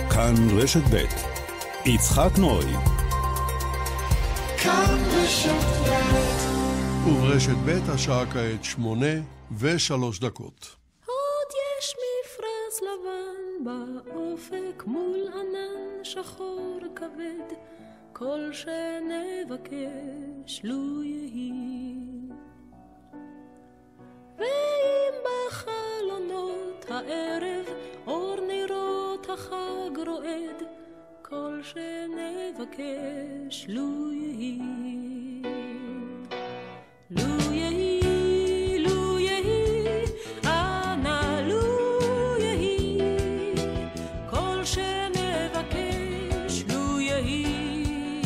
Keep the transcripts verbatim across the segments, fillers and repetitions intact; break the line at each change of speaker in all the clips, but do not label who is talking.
כאן רשת ב' יצחק נוי.
כאן רשת ב'.
וברשת ב' השעה כעת שמונה ושלוש דקות.
עוד יש מפרש לבן באופק מול ענן שחור כבד, כל שנבקש לו יהי. ואם בחלונות הערב אור נרות החג רועד, כל שנבקש לו יהי. לו יהי, לו יהי, אנא לו יהי, כל שנבקש לו יהי.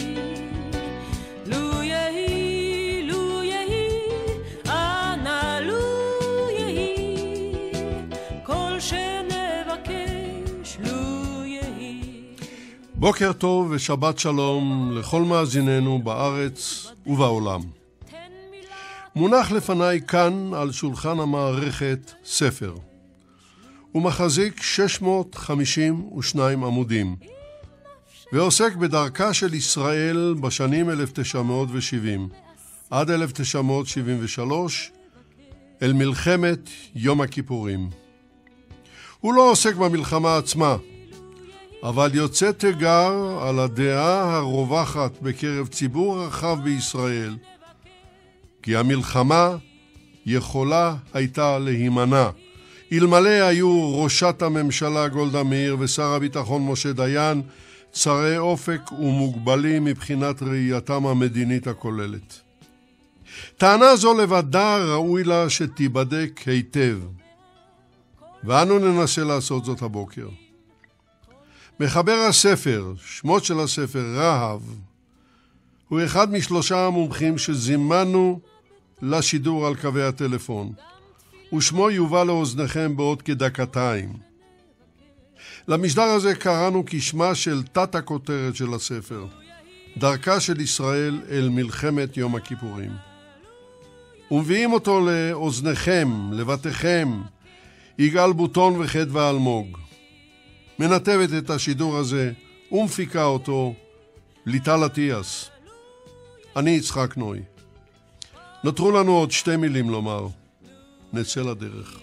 לו יהי, לו יהי, אנא לו יהי, כל שנבקש לו יהי.
בוקר טוב ושבת שלום לכל מאזיננו בארץ ובעולם. מונח לפניי כאן על שולחן המערכת ספר. הוא מחזיק שש מאות חמישים ושניים עמודים, ועוסק בדרכה של ישראל בשנים אלף תשע מאות שבעים עד אלף תשע מאות שבעים ושלוש, אל מלחמת יום הכיפורים. הוא לא עוסק במלחמה עצמה, אבל יוצא תיגר על הדעה הרווחת בקרב ציבור רחב בישראל, כי המלחמה יכולה הייתה להימנע, אלמלא היו ראשת הממשלה גולדה מאיר ושר הביטחון משה דיין צרי אופק ומוגבלים מבחינת ראייתם המדינית הכוללת. טענה זו לבדה ראוי לה שתיבדק היטב, ואנו ננסה לעשות זאת הבוקר. מחבר הספר, שמות של הספר רהב, הוא אחד משלושה המומחים שזימנו לשידור על קווי הטלפון, ושמו יובא לאוזניכם בעוד כדקתיים. למשדר הזה קראנו כשמה של תת הכותרת של הספר, דרכה של ישראל אל מלחמת יום הכיפורים. ומביאים אותו לאוזניכם, לבתיכם, יגאל בוטון וחדווה אלמוג. מנתבת את השידור הזה ומפיקה אותו ליטל אטיאס. אני יצחק נוי. נותרו לנו עוד שתי מילים לומר. נצא לדרך.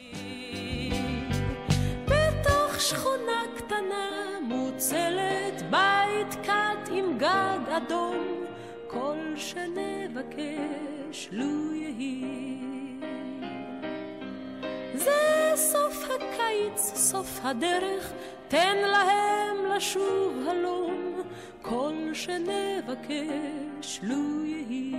בתוך שכונה קטנה מוצלת בית קט עם גג אדום, כל שנבקש לו יהי. זה סוף הקיץ, סוף הדרך, תן להם לשוב הלום, כל שנבקש לו יהי.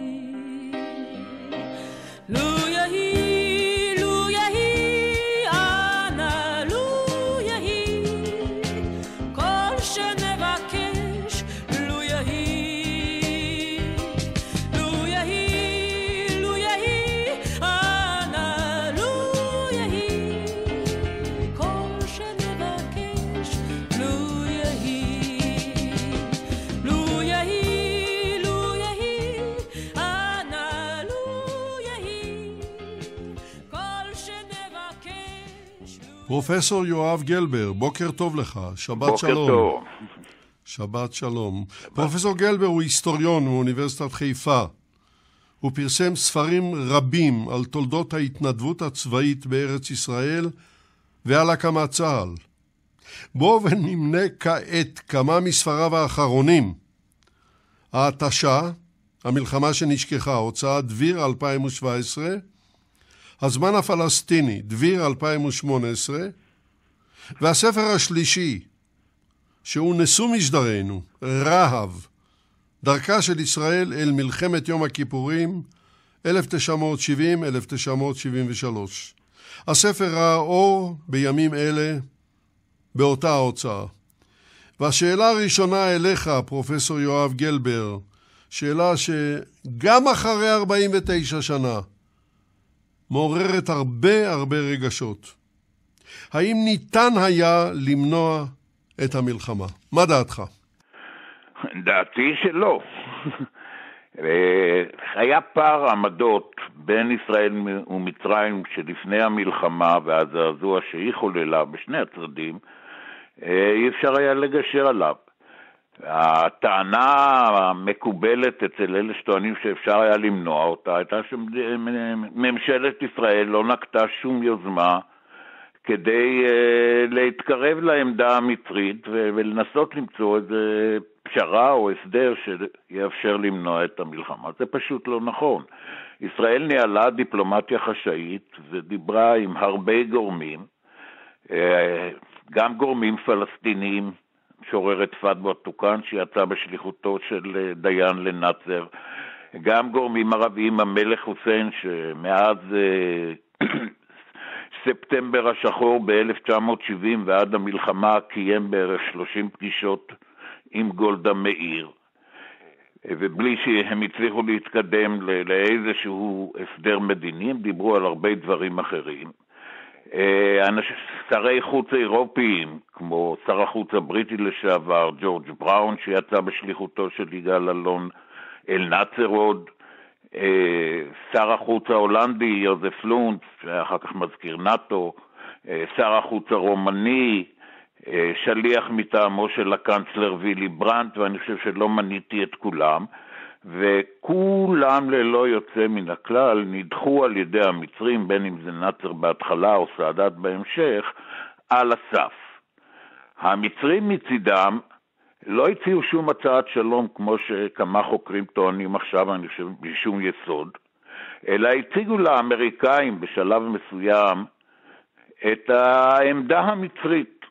לו יהי, לו יהי, אנא לו יהי, כל שנבקש לו יהי. לו יהי, לו יהי, אנא לו יהי, כל שנבקש לו יהי. לו יהי, לו יהי, אנא לו יהי, כל שנבקש לו.
פרופסור יואב גלבר, בוקר טוב לך, שבת
בוקר
שלום.
טוב.
שבת שלום. פרופסור גלבר הוא היסטוריון מאוניברסיטת חיפה. הוא פרסם ספרים רבים על תולדות ההתנדבות הצבאית בארץ ישראל ועל הקמת צה"ל. בואו ונמנה כעת כמה מספריו האחרונים. ההתשה, המלחמה שנשכחה, הוצאת דביר אלפיים שבע עשרה, הזמן הפלסטיני, דביר אלפיים שמונה עשרה, והספר השלישי, שהוא נשוא משדרנו, רהב, דרכה של ישראל אל מלחמת יום הכיפורים, אלף תשע מאות שבעים עד אלף תשע מאות שבעים ושלוש. הספר ראה אור בימים אלה באותה ההוצאה. והשאלה הראשונה אליך, פרופסור יואב גלבר, שאלה שגם אחרי ארבעים ותשע שנה מעוררת הרבה הרבה רגשות. האם ניתן היה למנוע את המלחמה? מה דעתך?
דעתי שלא. היה פער עמדות בין ישראל ומצרים שלפני המלחמה והזעזוע שהיא חוללה בשני הצדדים, אי אפשר היה לגשר עליו. הטענה המקובלת אצל אלה שטוענים שאפשר היה למנוע אותה, הייתה שממשלת ישראל לא נקטה שום יוזמה כדי uh, להתקרב לעמדה המצרית ולנסות למצוא איזה פשרה או הסדר שיאפשר למנוע את המלחמה. זה פשוט לא נכון. ישראל ניהלה דיפלומטיה חשאית ודיברה עם הרבה גורמים, uh, גם גורמים פלסטיניים, שוררת פאטמה טוקן שיצא בשליחותו של דיין לנאצר, גם גורמים ערביים, המלך חוסיין שמאז uh, ספטמבר השחור ב-אלף תשע מאות שבעים ועד המלחמה קיים בערך שלושים פגישות עם גולדה מאיר, ובלי שהם הצליחו להתקדם לאיזשהו הסדר מדיני, הם דיברו על הרבה דברים אחרים. שרי חוץ אירופיים, כמו שר החוץ הבריטי לשעבר, ג'ורג' בראון, שיצא בשליחותו של יגאל אלון, אל נאצר עוד, שר החוץ ההולנדי יוזף לונץ, שאחר כך מזכיר נאטו, שר החוץ הרומני, שליח מטעמו של הקנצלר וילי ברנט, ואני חושב שלא מניתי את כולם, וכולם ללא יוצא מן הכלל נדחו על ידי המצרים, בין אם זה נאצר בהתחלה או סאדאת בהמשך, על הסף. המצרים מצידם לא הציעו שום הצעת שלום, כמו שכמה חוקרים טוענים עכשיו, אני חושב, בשום יסוד, אלא הציגו לאמריקאים בשלב מסוים את העמדה המצרית.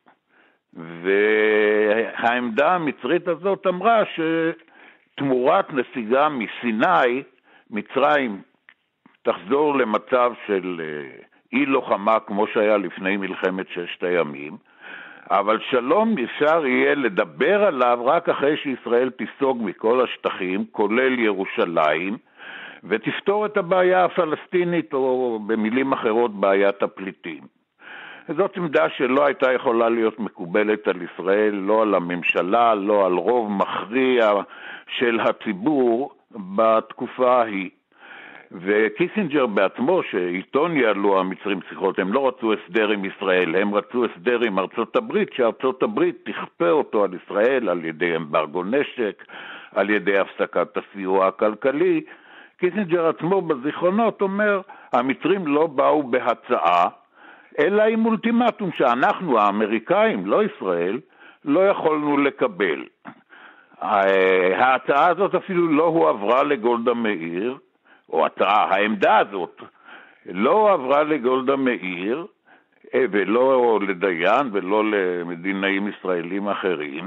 והעמדה המצרית הזאת אמרה שתמורת נסיגה מסיני, מצרים תחזור למצב של אי לוחמה כמו שהיה לפני מלחמת ששת הימים, אבל שלום אפשר יהיה לדבר עליו רק אחרי שישראל תיסוג מכל השטחים, כולל ירושלים, ותפתור את הבעיה הפלסטינית, או במילים אחרות בעיית הפליטים. זאת עמדה שלא הייתה יכולה להיות מקובלת על ישראל, לא על הממשלה, לא על רוב מכריע של הציבור בתקופה ההיא. וקיסינג'ר בעצמו, שאיתו ניהלו המצרים שיחות, הם לא רצו הסדר עם ישראל, הם רצו הסדר עם ארצות הברית, שארצות הברית תכפה אותו על ישראל על ידי אמברגו נשק, על ידי הפסקת הסיוע הכלכלי. קיסינג'ר עצמו בזיכרונות אומר, המצרים לא באו בהצעה, אלא עם אולטימטום שאנחנו האמריקאים, לא ישראל, לא יכולנו לקבל. ההצעה הזאת אפילו לא הועברה לגולדה מאיר, או הצעה, העמדה הזאת לא עברה לגולדה מאיר, ולא לדיין ולא למדינאים ישראלים אחרים,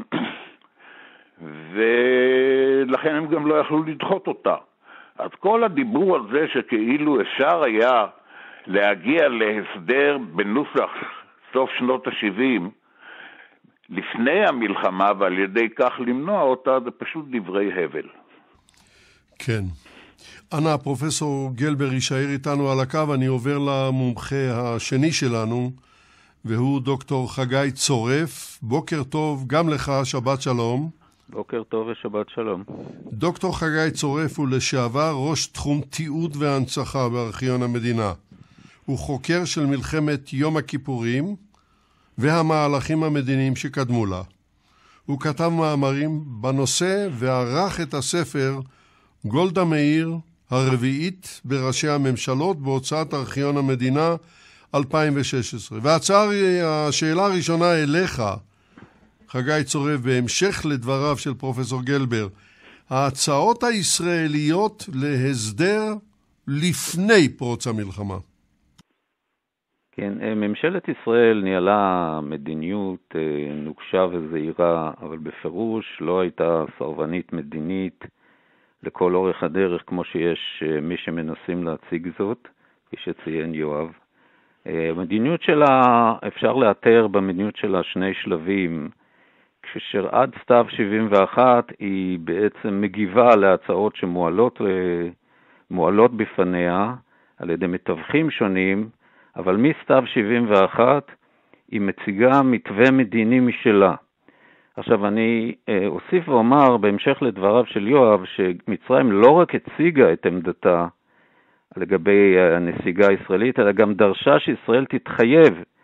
ולכן הם גם לא יכלו לדחות אותה. אז כל הדיבור על זה שכאילו אפשר היה להגיע להסדר בנוסח סוף שנות ה-שבעים, לפני המלחמה ועל ידי כך למנוע אותה, זה פשוט דברי הבל.
כן. אנא, פרופסור גלבר יישאר איתנו על הקו, אני עובר למומחה השני שלנו, והוא דוקטור חגי צורף. בוקר טוב גם לך, שבת שלום.
בוקר טוב ושבת שלום.
דוקטור חגי צורף הוא לשעבר ראש תחום תיעוד והנצחה בארכיון המדינה. הוא חוקר של מלחמת יום הכיפורים והמהלכים המדיניים שקדמו לה. הוא כתב מאמרים בנושא וערך את הספר גולדה מאיר הרביעית בראשי הממשלות בהוצאת ארכיון המדינה אלפיים ושש עשרה. והשאלה הראשונה אליך, חגי צורף, בהמשך לדבריו של פרופסור גלבר, ההצעות הישראליות להסדר לפני פרוץ המלחמה.
כן, ממשלת ישראל ניהלה מדיניות נוקשה וזהירה, אבל בפירוש לא הייתה סרבנית מדינית לכל אורך הדרך, כמו שיש מי שמנסים להציג זאת, כפי שציין יואב. המדיניות שלה, אפשר לאתר במדיניות שלה שני שלבים, כאשר עד סתיו שבעים ואחת היא בעצם מגיבה להצעות שמועלות מועלות בפניה על ידי מתווכים שונים, אבל מסתיו שבעים ואחת היא מציגה מתווה מדיני משלה. עכשיו אני אוסיף ואומר בהמשך לדבריו של יואב, שמצרים לא רק הציגה את עמדתה לגבי הנסיגה הישראלית, אלא גם דרשה שישראל תתחייב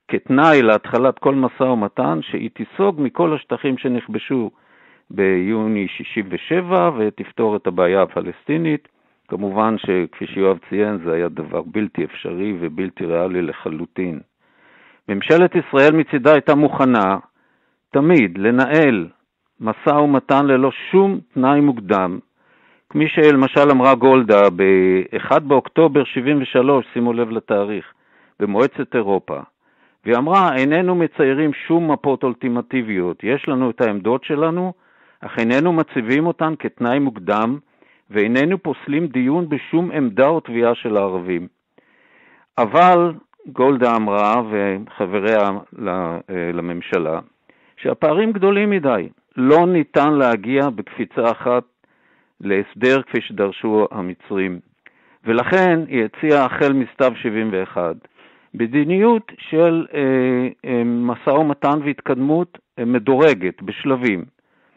כתנאי להתחלת כל משא ומתן, שהיא תיסוג מכל השטחים שנכבשו ביוני שישים ושבע ותפתור את הבעיה הפלסטינית. כמובן שכפי שיואב ציין זה היה דבר בלתי אפשרי ובלתי ריאלי לחלוטין. ממשלת ישראל מצידה הייתה מוכנה תמיד לנהל משא ומתן ללא שום תנאי מוקדם, כמי שלמשל אמרה גולדה ב-אחד באוקטובר שבעים ושלוש, שימו לב לתאריך, במועצת אירופה, והיא אמרה, איננו מציירים שום מפות אולטימטיביות, יש לנו את העמדות שלנו, אך איננו מציבים אותן כתנאי מוקדם, ואיננו פוסלים דיון בשום עמדה או תביעה של הערבים. אבל גולדה אמרה, וחבריה לממשלה, שהפערים גדולים מדי, לא ניתן להגיע בקפיצה אחת להסדר כפי שדרשו המצרים. ולכן היא הציעה החל מסתיו שבעים ואחת, מדיניות של אה, אה, משא ומתן והתקדמות אה, מדורגת בשלבים,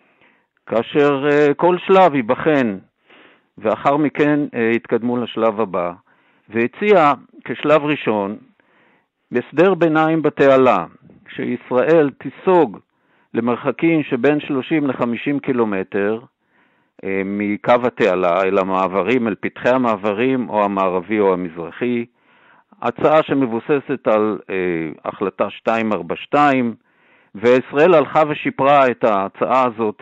כאשר אה, כל שלב ייבחן ואחר מכן אה, התקדמו לשלב הבא, והציעה כשלב ראשון הסדר ביניים בתעלה, שישראל תיסוג למרחקים שבין שלושים לחמישים קילומטר אה, מקו התעלה אל המעברים, אל פתחי המעברים או המערבי או המזרחי, הצעה שמבוססת על אה, החלטה שתיים ארבע שתיים, וישראל הלכה ושיפרה את ההצעה הזאת,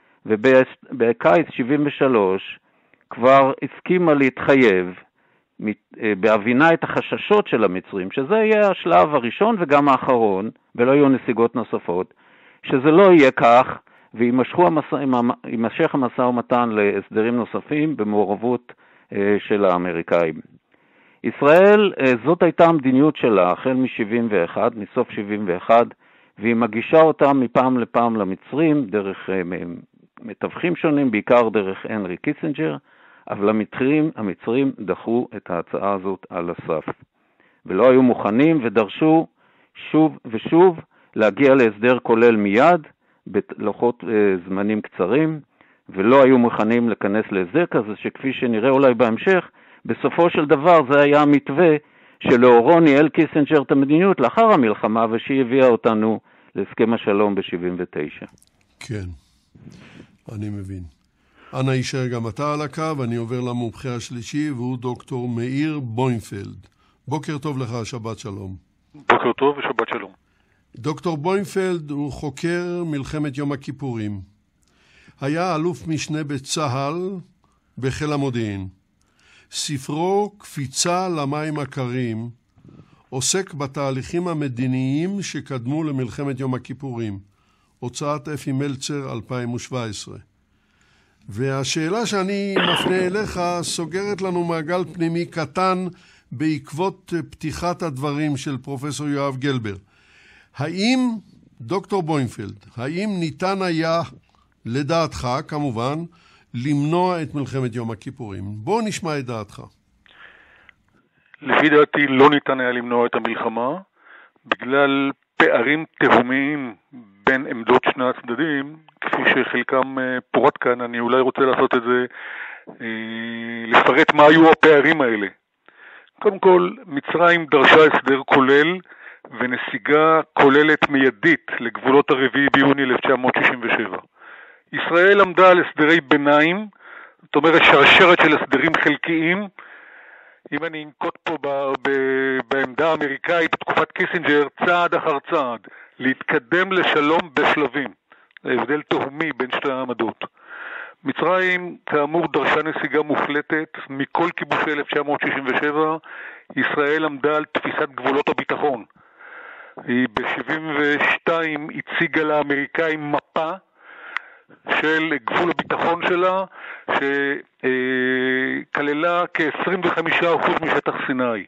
ובקיץ שבעים ושלוש כבר הסכימה להתחייב, אה, בהבינה את החששות של המצרים, שזה יהיה השלב הראשון וגם האחרון, ולא יהיו נסיגות נוספות, שזה לא יהיה כך, וימשכו המסע, יימשך המשא ומתן להסדרים נוספים במעורבות אה, של האמריקאים. ישראל, זאת הייתה המדיניות שלה, החל מ-שבעים ואחת, מסוף שבעים ואחת, והיא מגישה אותה מפעם לפעם למצרים, דרך מתווכים שונים, בעיקר דרך הנרי קיסינג'ר, אבל המצרים, המצרים דחו את ההצעה הזאת על הסף. ולא היו מוכנים ודרשו שוב ושוב להגיע להסדר כולל מיד, בלוחות זמנים קצרים, ולא היו מוכנים לכנס להסדר כזה, שכפי שנראה אולי בהמשך, בסופו של דבר זה היה המתווה שלאורו ניהל קיסינג'ר את המדיניות לאחר המלחמה, ושהיא הביאה אותנו להסכם השלום ב-שבעים ותשע.
כן, אני מבין. אנא יישאר גם אתה על הקו, אני עובר למומחה השלישי, והוא דוקטור מאיר בוינפלד. בוקר טוב לך, שבת שלום.
בוקר טוב ושבת שלום.
דוקטור בוינפלד הוא חוקר מלחמת יום הכיפורים. היה אלוף משנה בצהל בחיל המודיעין. ספרו קפיצה למים הקרים עוסק בתהליכים המדיניים שקדמו למלחמת יום הכיפורים, הוצאת אפי מלצר אלפיים שבע עשרה. והשאלה שאני מפנה אליך סוגרת לנו מעגל פנימי קטן בעקבות פתיחת הדברים של פרופסור יואב גלבר. האם, דוקטור בוינפלד, האם ניתן היה, לדעתך כמובן, למנוע את מלחמת יום הכיפורים? בוא נשמע את דעתך.
לפי דעתי לא ניתן היה למנוע את המלחמה, בגלל פערים תהומיים בין עמדות שני הצדדים, כפי שחלקם פורט כאן. אני אולי רוצה לעשות את זה, לפרט מה היו הפערים האלה. קודם כל, מצרים דרשה הסדר כולל ונסיגה כוללת מיידית לגבולות הרביעי ביוני אלף תשע מאות שישים ושבע. ישראל עמדה על הסדרי ביניים, זאת אומרת שרשרת של הסדרים חלקיים. אם אני אנקוט פה ב- ב- בעמדה האמריקאית בתקופת קיסינג'ר, צעד אחר צעד, להתקדם לשלום בשלבים. ההבדל תהומי בין שתי העמדות. מצרים כאמור דרשה נסיגה מוחלטת מכל כיבושי אלף תשע מאות שישים ושבע. ישראל עמדה על תפיסת גבולות הביטחון. היא ב-שבעים ושתיים הציגה לאמריקאים מפה של גבול הביטחון שלה, שכללה כ-עשרים וחמישה אחוז משטח סיני.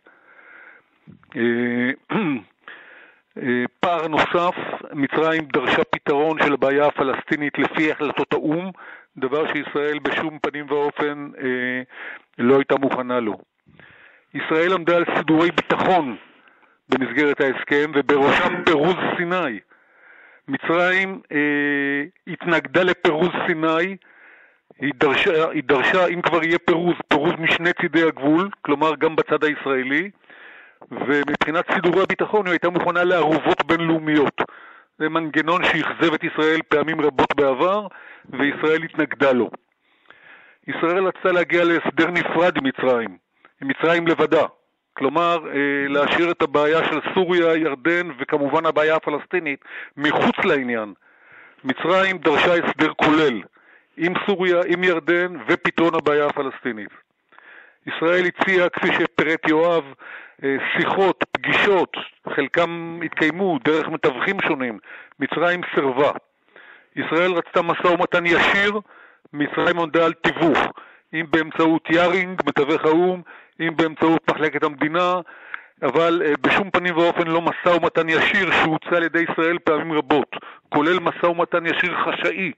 פער נוסף, מצרים דרשה פתרון של הבעיה הפלסטינית לפי החלטות האום, דבר שישראל בשום פנים ואופן לא הייתה מוכנה לו. ישראל עמדה על סידורי ביטחון במסגרת ההסכם, ובראשם פירוז סיני. מצרים אה, התנגדה לפירוז סיני, היא דרשה, היא דרשה, אם כבר יהיה פירוז, פירוז משני צידי הגבול, כלומר גם בצד הישראלי, ומבחינת סידורי הביטחון היא הייתה מוכנה לערובות בינלאומיות. זה מנגנון שהכזב את ישראל פעמים רבות בעבר, וישראל התנגדה לו. ישראל רצתה להגיע להסדר נפרד עם מצרים, עם מצרים לבדה. כלומר, להשאיר את הבעיה של סוריה, ירדן וכמובן הבעיה הפלסטינית מחוץ לעניין. מצרים דרשה הסדר כולל עם סוריה, עם ירדן ופתרון הבעיה הפלסטינית. ישראל הציעה, כפי שפרט יואב, שיחות, פגישות, חלקם התקיימו דרך מתווכים שונים. מצרים סרבה. ישראל רצתה משא ומתן ישיר, מצרים עמדה על תיווך, אם באמצעות יארינג, מתווך האום, אם באמצעות מחלקת המדינה, אבל בשום פנים ואופן לא משא ומתן ישיר שהוצע על ידי ישראל פעמים רבות, כולל משא ומתן ישיר חשאי.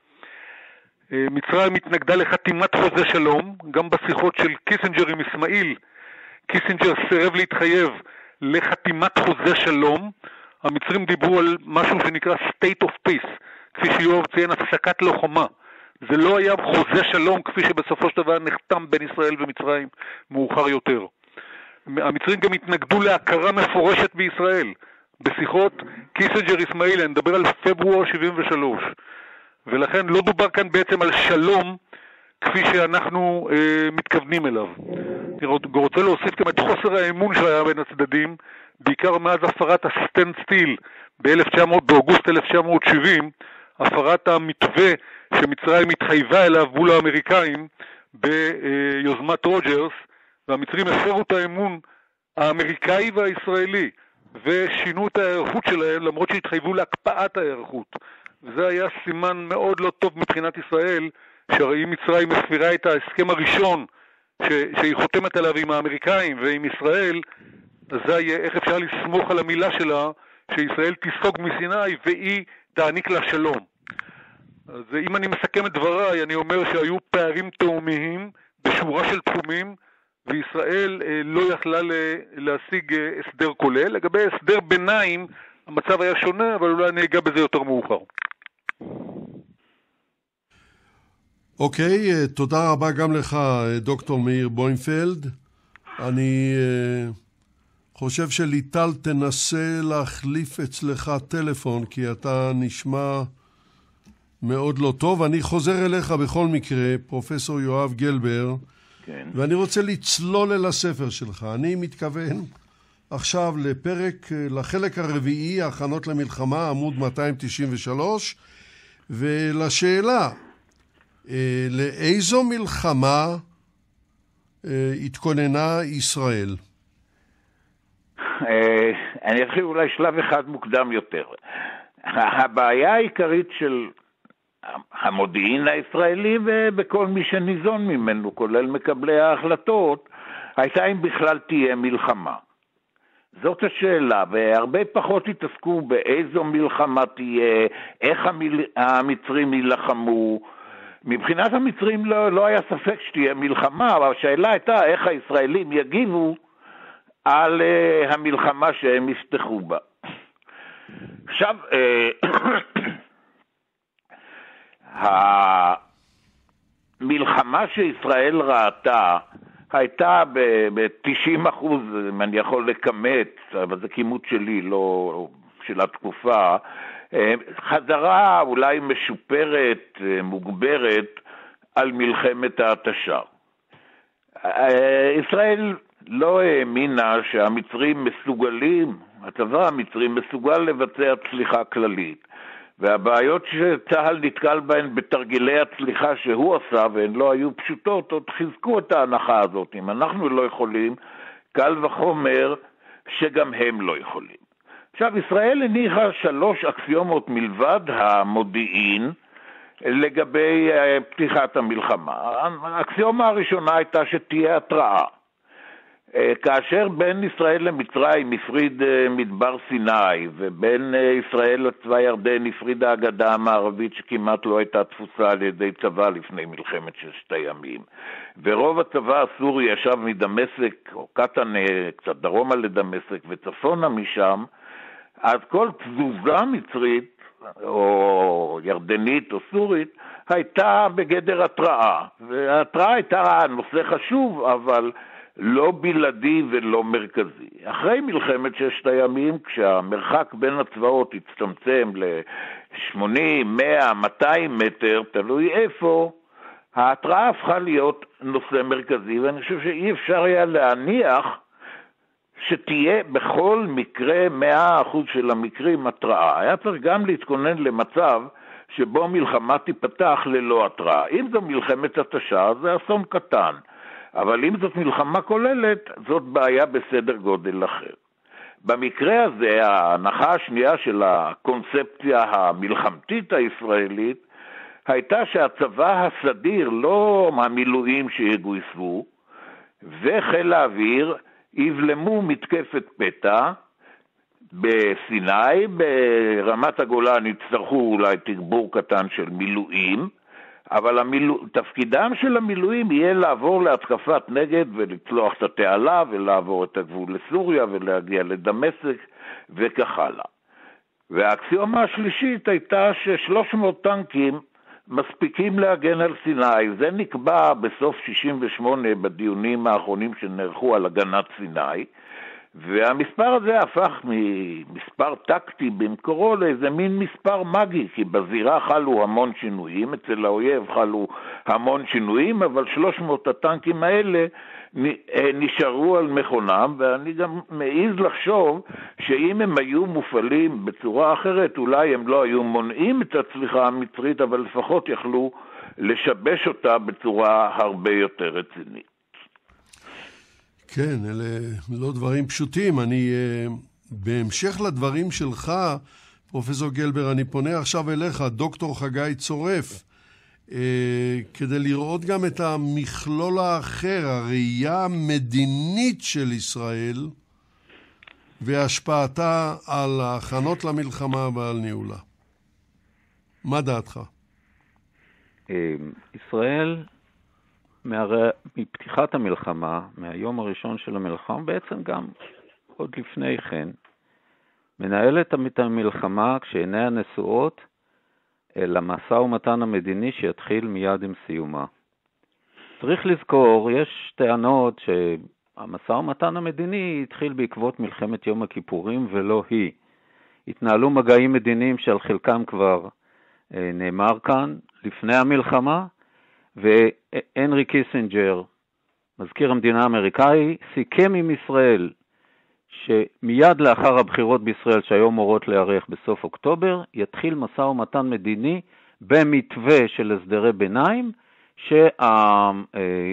מצרים התנגדה לחתימת חוזה שלום, גם בשיחות של קיסינג'ר עם אסמאעיל. קיסינג'ר סירב להתחייב לחתימת חוזה שלום. המצרים דיברו על משהו שנקרא state of peace, כפי שיואב ציין, הפסקת לוחמה. זה לא היה חוזה שלום כפי שבסופו של דבר נחתם בין ישראל ומצרים מאוחר יותר. המצרים גם התנגדו להכרה מפורשת בישראל. בשיחות קיסינג'ר אסמאעיל, אני מדבר על פברואר שבעים ושלוש. ולכן לא דובר כאן בעצם על שלום כפי שאנחנו אה, מתכוונים אליו. אני רוצה להוסיף גם את חוסר האמון שהיה בין הצדדים, בעיקר מאז הפרת הסטנד סטיל באוגוסט אלף תשע מאות שבעים, הפרת המתווה שמצרים התחייבה אליו מול האמריקאים ביוזמת רוג'רס, והמצרים הפרו את האמון האמריקאי והישראלי, ושינו את ההיערכות שלהם למרות שהתחייבו להקפאת ההיערכות. וזה היה סימן מאוד לא טוב מבחינת ישראל, שהרי אם מצרים מפרה את ההסכם הראשון ש... שהיא חותמת עליו עם האמריקאים ועם ישראל, אז זה יהיה איך אפשר לסמוך על המילה שלה שישראל תיסוג מסיני והיא תעניק לה שלום. אז אם אני מסכם את דבריי, אני אומר שהיו פערים תאומיים בשורה של תחומים, וישראל לא יכלה להשיג הסדר כולל. לגבי הסדר ביניים, המצב היה שונה, אבל אולי אני אגע בזה יותר מאוחר.
אוקיי, okay, תודה רבה גם לך, דוקטור מאיר בוינפלד. אני uh, חושב שליטל תנסה להחליף אצלך טלפון, כי אתה נשמע מאוד לא טוב. אני חוזר אליך בכל מקרה, פרופסור יואב גלבר, כן. ואני רוצה לצלול אל הספר שלך. אני מתכוון עכשיו לפרק, לחלק הרביעי, הכנות למלחמה, עמוד מאתיים תשעים ושלוש, ולשאלה, לאיזו מלחמה התכוננה ישראל?
אני אתחיל אולי שלב אחד מוקדם יותר. הבעיה העיקרית של המודיעין הישראלי ובכל מי שניזון ממנו, כולל מקבלי ההחלטות, הייתה אם בכלל תהיה מלחמה. זאת השאלה, והרבה פחות התעסקו באיזו מלחמה תהיה, איך המצרים ילחמו. מבחינת המצרים לא, לא היה ספק שתהיה מלחמה, אבל השאלה הייתה איך הישראלים יגיבו על uh, המלחמה שהם יפתחו בה. עכשיו, uh, המלחמה שישראל ראתה הייתה ב-תשעים אחוז, אם אני יכול לקמת, אבל זה כימות שלי, לא של התקופה, חזרה אולי משופרת, מוגברת, על מלחמת ההתשה. ישראל לא האמינה שהמצרים מסוגלים, הצבא המצרי מסוגל לבצע צליחה כללית, והבעיות שצהל נתקל בהן בתרגילי הצליחה שהוא עשה, והן לא היו פשוטות, עוד חיזקו את ההנחה הזאת. אם אנחנו לא יכולים, קל וחומר שגם הם לא יכולים. עכשיו, ישראל הניחה שלוש אקסיומות מלבד המודיעין לגבי פתיחת המלחמה. האקסיומה הראשונה הייתה שתהיה התראה. כאשר בין ישראל למצרים הפריד מדבר סיני, ובין ישראל לצבא ירדן הפריד האגדה המערבית שכמעט לא הייתה תפוסה על ידי צבא לפני מלחמת ששת הימים, ורוב הצבא הסורי ישב מדמשק או קטן קצת דרומה לדמשק וצפונה משם, אז כל תזוזה מצרית או ירדנית או סורית הייתה בגדר התראה, וההתראה הייתה נושא חשוב, אבל לא בלעדי ולא מרכזי. אחרי מלחמת ששת הימים, כשהמרחק בין הצבאות הצטמצם ל-שמונים, מאה, מאתיים מטר, תלוי איפה, ההתראה הפכה להיות נושא מרכזי, ואני חושב שאי אפשר היה להניח שתהיה בכל מקרה מאה אחוז של המקרים התראה. היה צריך גם להתכונן למצב שבו מלחמה תיפתח ללא התראה. אם זו מלחמת התשה, זה אסון קטן. אבל אם זאת מלחמה כוללת, זאת בעיה בסדר גודל אחר. במקרה הזה, ההנחה השנייה של הקונספציה המלחמתית הישראלית, הייתה שהצבא הסדיר, לא המילואים שיגויסו, וחיל האוויר יבלמו מתקפת פתע בסיני, ברמת הגולן יצטרכו אולי תגבור קטן של מילואים, אבל המילו... תפקידם של המילואים יהיה לעבור להתקפת נגד ולצלוח את התעלה ולעבור את הגבול לסוריה ולהגיע לדמשק וכך הלאה. והאקסיומה השלישית הייתה ש-שלוש מאות טנקים מספיקים להגן על סיני. זה נקבע בסוף שישים ושמונה בדיונים האחרונים שנערכו על הגנת סיני, והמספר הזה הפך ממספר טקטי במקורו לאיזה מין מספר מגי, כי בזירה חלו המון שינויים, אצל האויב חלו המון שינויים, אבל שלוש מאות הטנקים האלה נשארו על מכונם, ואני גם מעיז לחשוב שאם הם היו מופעלים בצורה אחרת, אולי הם לא היו מונעים את הצליחה המצרית, אבל לפחות יכלו לשבש אותה בצורה הרבה יותר רצינית.
כן, אלה לא דברים פשוטים. אני, בהמשך לדברים שלך, פרופסור גלבר, אני פונה עכשיו אליך, דוקטור חגי צורף, כדי לראות גם את המכלול האחר, הראייה המדינית של ישראל, והשפעתה על ההכנות למלחמה ועל ניהולה. מה דעתך?
ישראל, מפתיחת המלחמה, מהיום הראשון של המלחמה, בעצם גם עוד לפני כן, מנהלת את המלחמה כשעיניה נשואות למשא ומתן המדיני שיתחיל מיד עם סיומה. צריך לזכור, יש טענות שהמשא ומתן המדיני התחיל בעקבות מלחמת יום הכיפורים ולא היא. התנהלו מגעים מדיניים שעל חלקם כבר נאמר כאן לפני המלחמה, והנרי קיסינג'ר, מזכיר המדינה האמריקאי, סיכם עם ישראל שמיד לאחר הבחירות בישראל שהיום מורות להיערך בסוף אוקטובר, יתחיל משא ומתן מדיני במתווה של הסדרי ביניים, שההסדר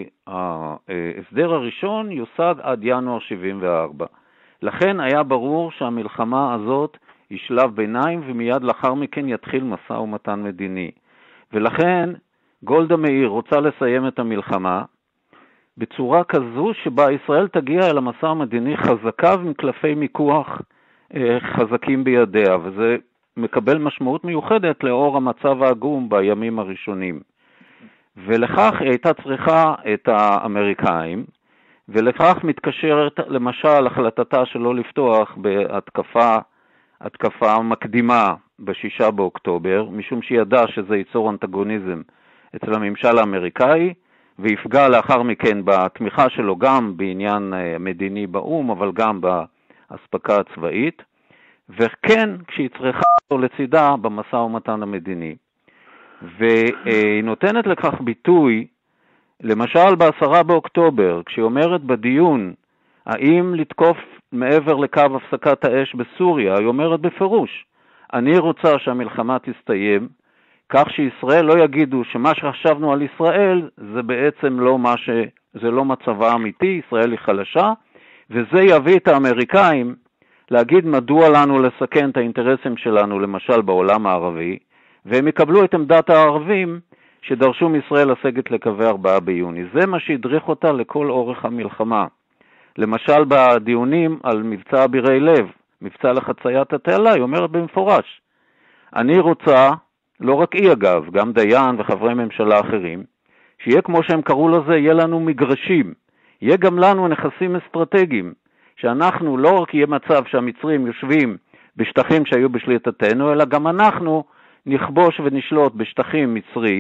הראשון יושג עד ינואר שבעים וארבע. לכן היה ברור שהמלחמה הזאת היא שלב ביניים, ומיד לאחר מכן יתחיל משא ומתן מדיני. ולכן גולדה מאיר רוצה לסיים את המלחמה בצורה כזו שבה ישראל תגיע אל המשא המדיני חזקה עם קלפי מיקוח חזקים בידיה, וזה מקבל משמעות מיוחדת לאור המצב העגום בימים הראשונים. ולכך היא הייתה צריכה את האמריקאים, ולכך מתקשרת למשל החלטתה שלא לפתוח בהתקפה התקפה מקדימה בשישה באוקטובר, משום שידע שזה ייצור אנטגוניזם אצל הממשל האמריקאי, ויפגע לאחר מכן בתמיכה שלו גם בעניין מדיני באום, אבל גם בהספקה הצבאית, וכן כשהיא צריכה אותו לצידה במשא ומתן המדיני. והיא נותנת לכך ביטוי, למשל בעשרה באוקטובר, כשהיא אומרת בדיון, האם לתקוף מעבר לקו הפסקת האש בסוריה, היא אומרת בפירוש, אני רוצה שהמלחמה תסתיים, כך שישראל לא יגידו שמה שחשבנו על ישראל זה בעצם לא מה ש... זה לא מצבה אמיתי, ישראל היא חלשה, וזה יביא את האמריקאים להגיד מדוע לנו לסכן את האינטרסים שלנו למשל בעולם הערבי, והם יקבלו את עמדת הערבים שדרשו מישראל לסגת לקווי ארבעה ביוני. זה מה שהדריך אותה לכל אורך המלחמה. למשל בדיונים על מבצע אבירי לב, מבצע לחציית התעלה, היא אומרת במפורש, אני רוצה, לא רק היא אגב, גם דיין וחברי ממשלה אחרים, שיהיה כמו שהם קראו לזה, יהיה לנו מגרשים, יהיה גם לנו נכסים אסטרטגיים, שאנחנו לא רק יהיה מצב שהמצרים יושבים בשטחים שהיו בשליטתנו, אלא גם אנחנו נכבוש ונשלוט בשטחים מצריים,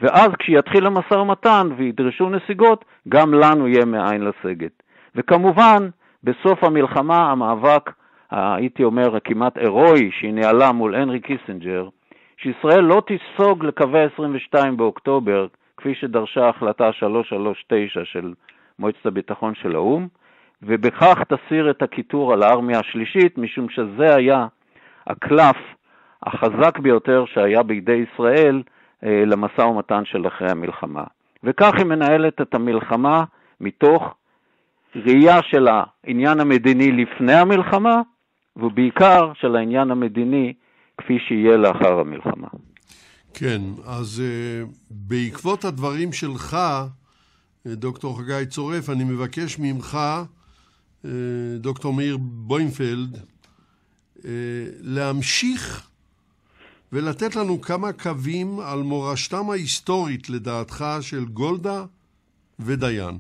ואז כשיתחיל המשא ומתן וידרשו נסיגות, גם לנו יהיה מאין לסגת. וכמובן, בסוף המלחמה, המאבק, הייתי אומר, כמעט אירועי, שהיא ניהלה מול הנרי קיסינג'ר, שישראל לא תיסוג לקווי עשרים ושתיים באוקטובר, כפי שדרשה החלטה שלוש שלוש תשע של מועצת הביטחון של האו"ם, ובכך תסיר את הכיתור על הארמיה השלישית, משום שזה היה הקלף החזק ביותר שהיה בידי ישראל אה, למשא ומתן של אחרי המלחמה. וכך היא מנהלת את המלחמה מתוך ראייה של העניין המדיני לפני המלחמה, ובעיקר של העניין המדיני כפי שיהיה לאחר המלחמה.
כן, אז uh, בעקבות הדברים שלך, דוקטור חגי צורף, אני מבקש ממך, uh, דוקטור מאיר בוינפלד, uh, להמשיך ולתת לנו כמה קווים על מורשתם ההיסטורית לדעתך של גולדה ודיין.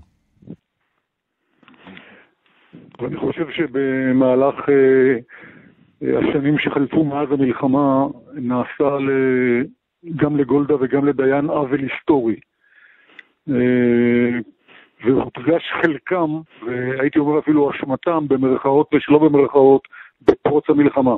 אני חושב שבמהלך uh, השנים שחלפו מאז המלחמה נעשה ל... גם לגולדה וגם לדיין עוול היסטורי. והודגש חלקם, והייתי אומר אפילו אשמתם במרכאות ושלא במרכאות, בפרוץ המלחמה.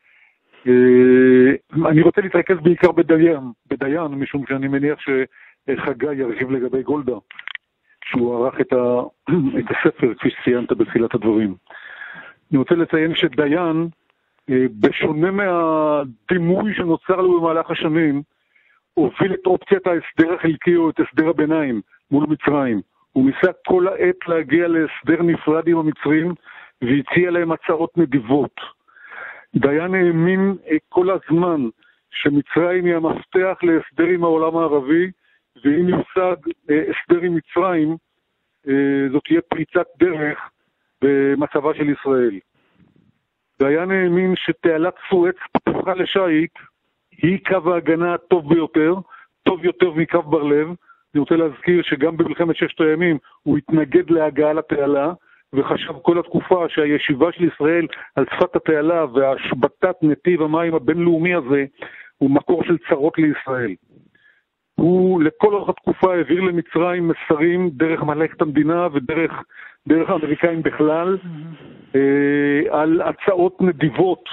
אני רוצה להתרכז בעיקר בדיין, בדיין, משום שאני מניח שחגי ירחיב לגבי גולדה, שהוא ערך את, ה... את הספר, כפי שציינת בתחילת הדברים. אני רוצה לציין שדיין, בשונה מהדימוי שנוצר לו במהלך השנים, הוביל את אופציית ההסדר החלקי או את הסדר הביניים מול מצרים. הוא ניסה כל העת להגיע להסדר נפרד עם המצרים והציע להם הצעות נדיבות. דיין האמין כל הזמן שמצרים היא המפתח להסדר עם העולם הערבי, ואם יושג הסדר עם מצרים, זאת תהיה פריצת דרך במצבה של ישראל. דיין האמין שתעלת סואץ פתוחה לשיט היא קו ההגנה הטוב ביותר, טוב יותר מקו בר לב. אני רוצה להזכיר שגם במלחמת ששת הימים הוא התנגד להגעה לתעלה, וחשב כל התקופה שהישיבה של ישראל על שפת התעלה והשבתת נתיב המים הבינלאומי הזה הוא מקור של צרות לישראל. הוא לכל אורך התקופה העביר למצרים מסרים דרך מלאכת המדינה ודרך דרך האמריקאים בכלל, אה, על הצעות נדיבות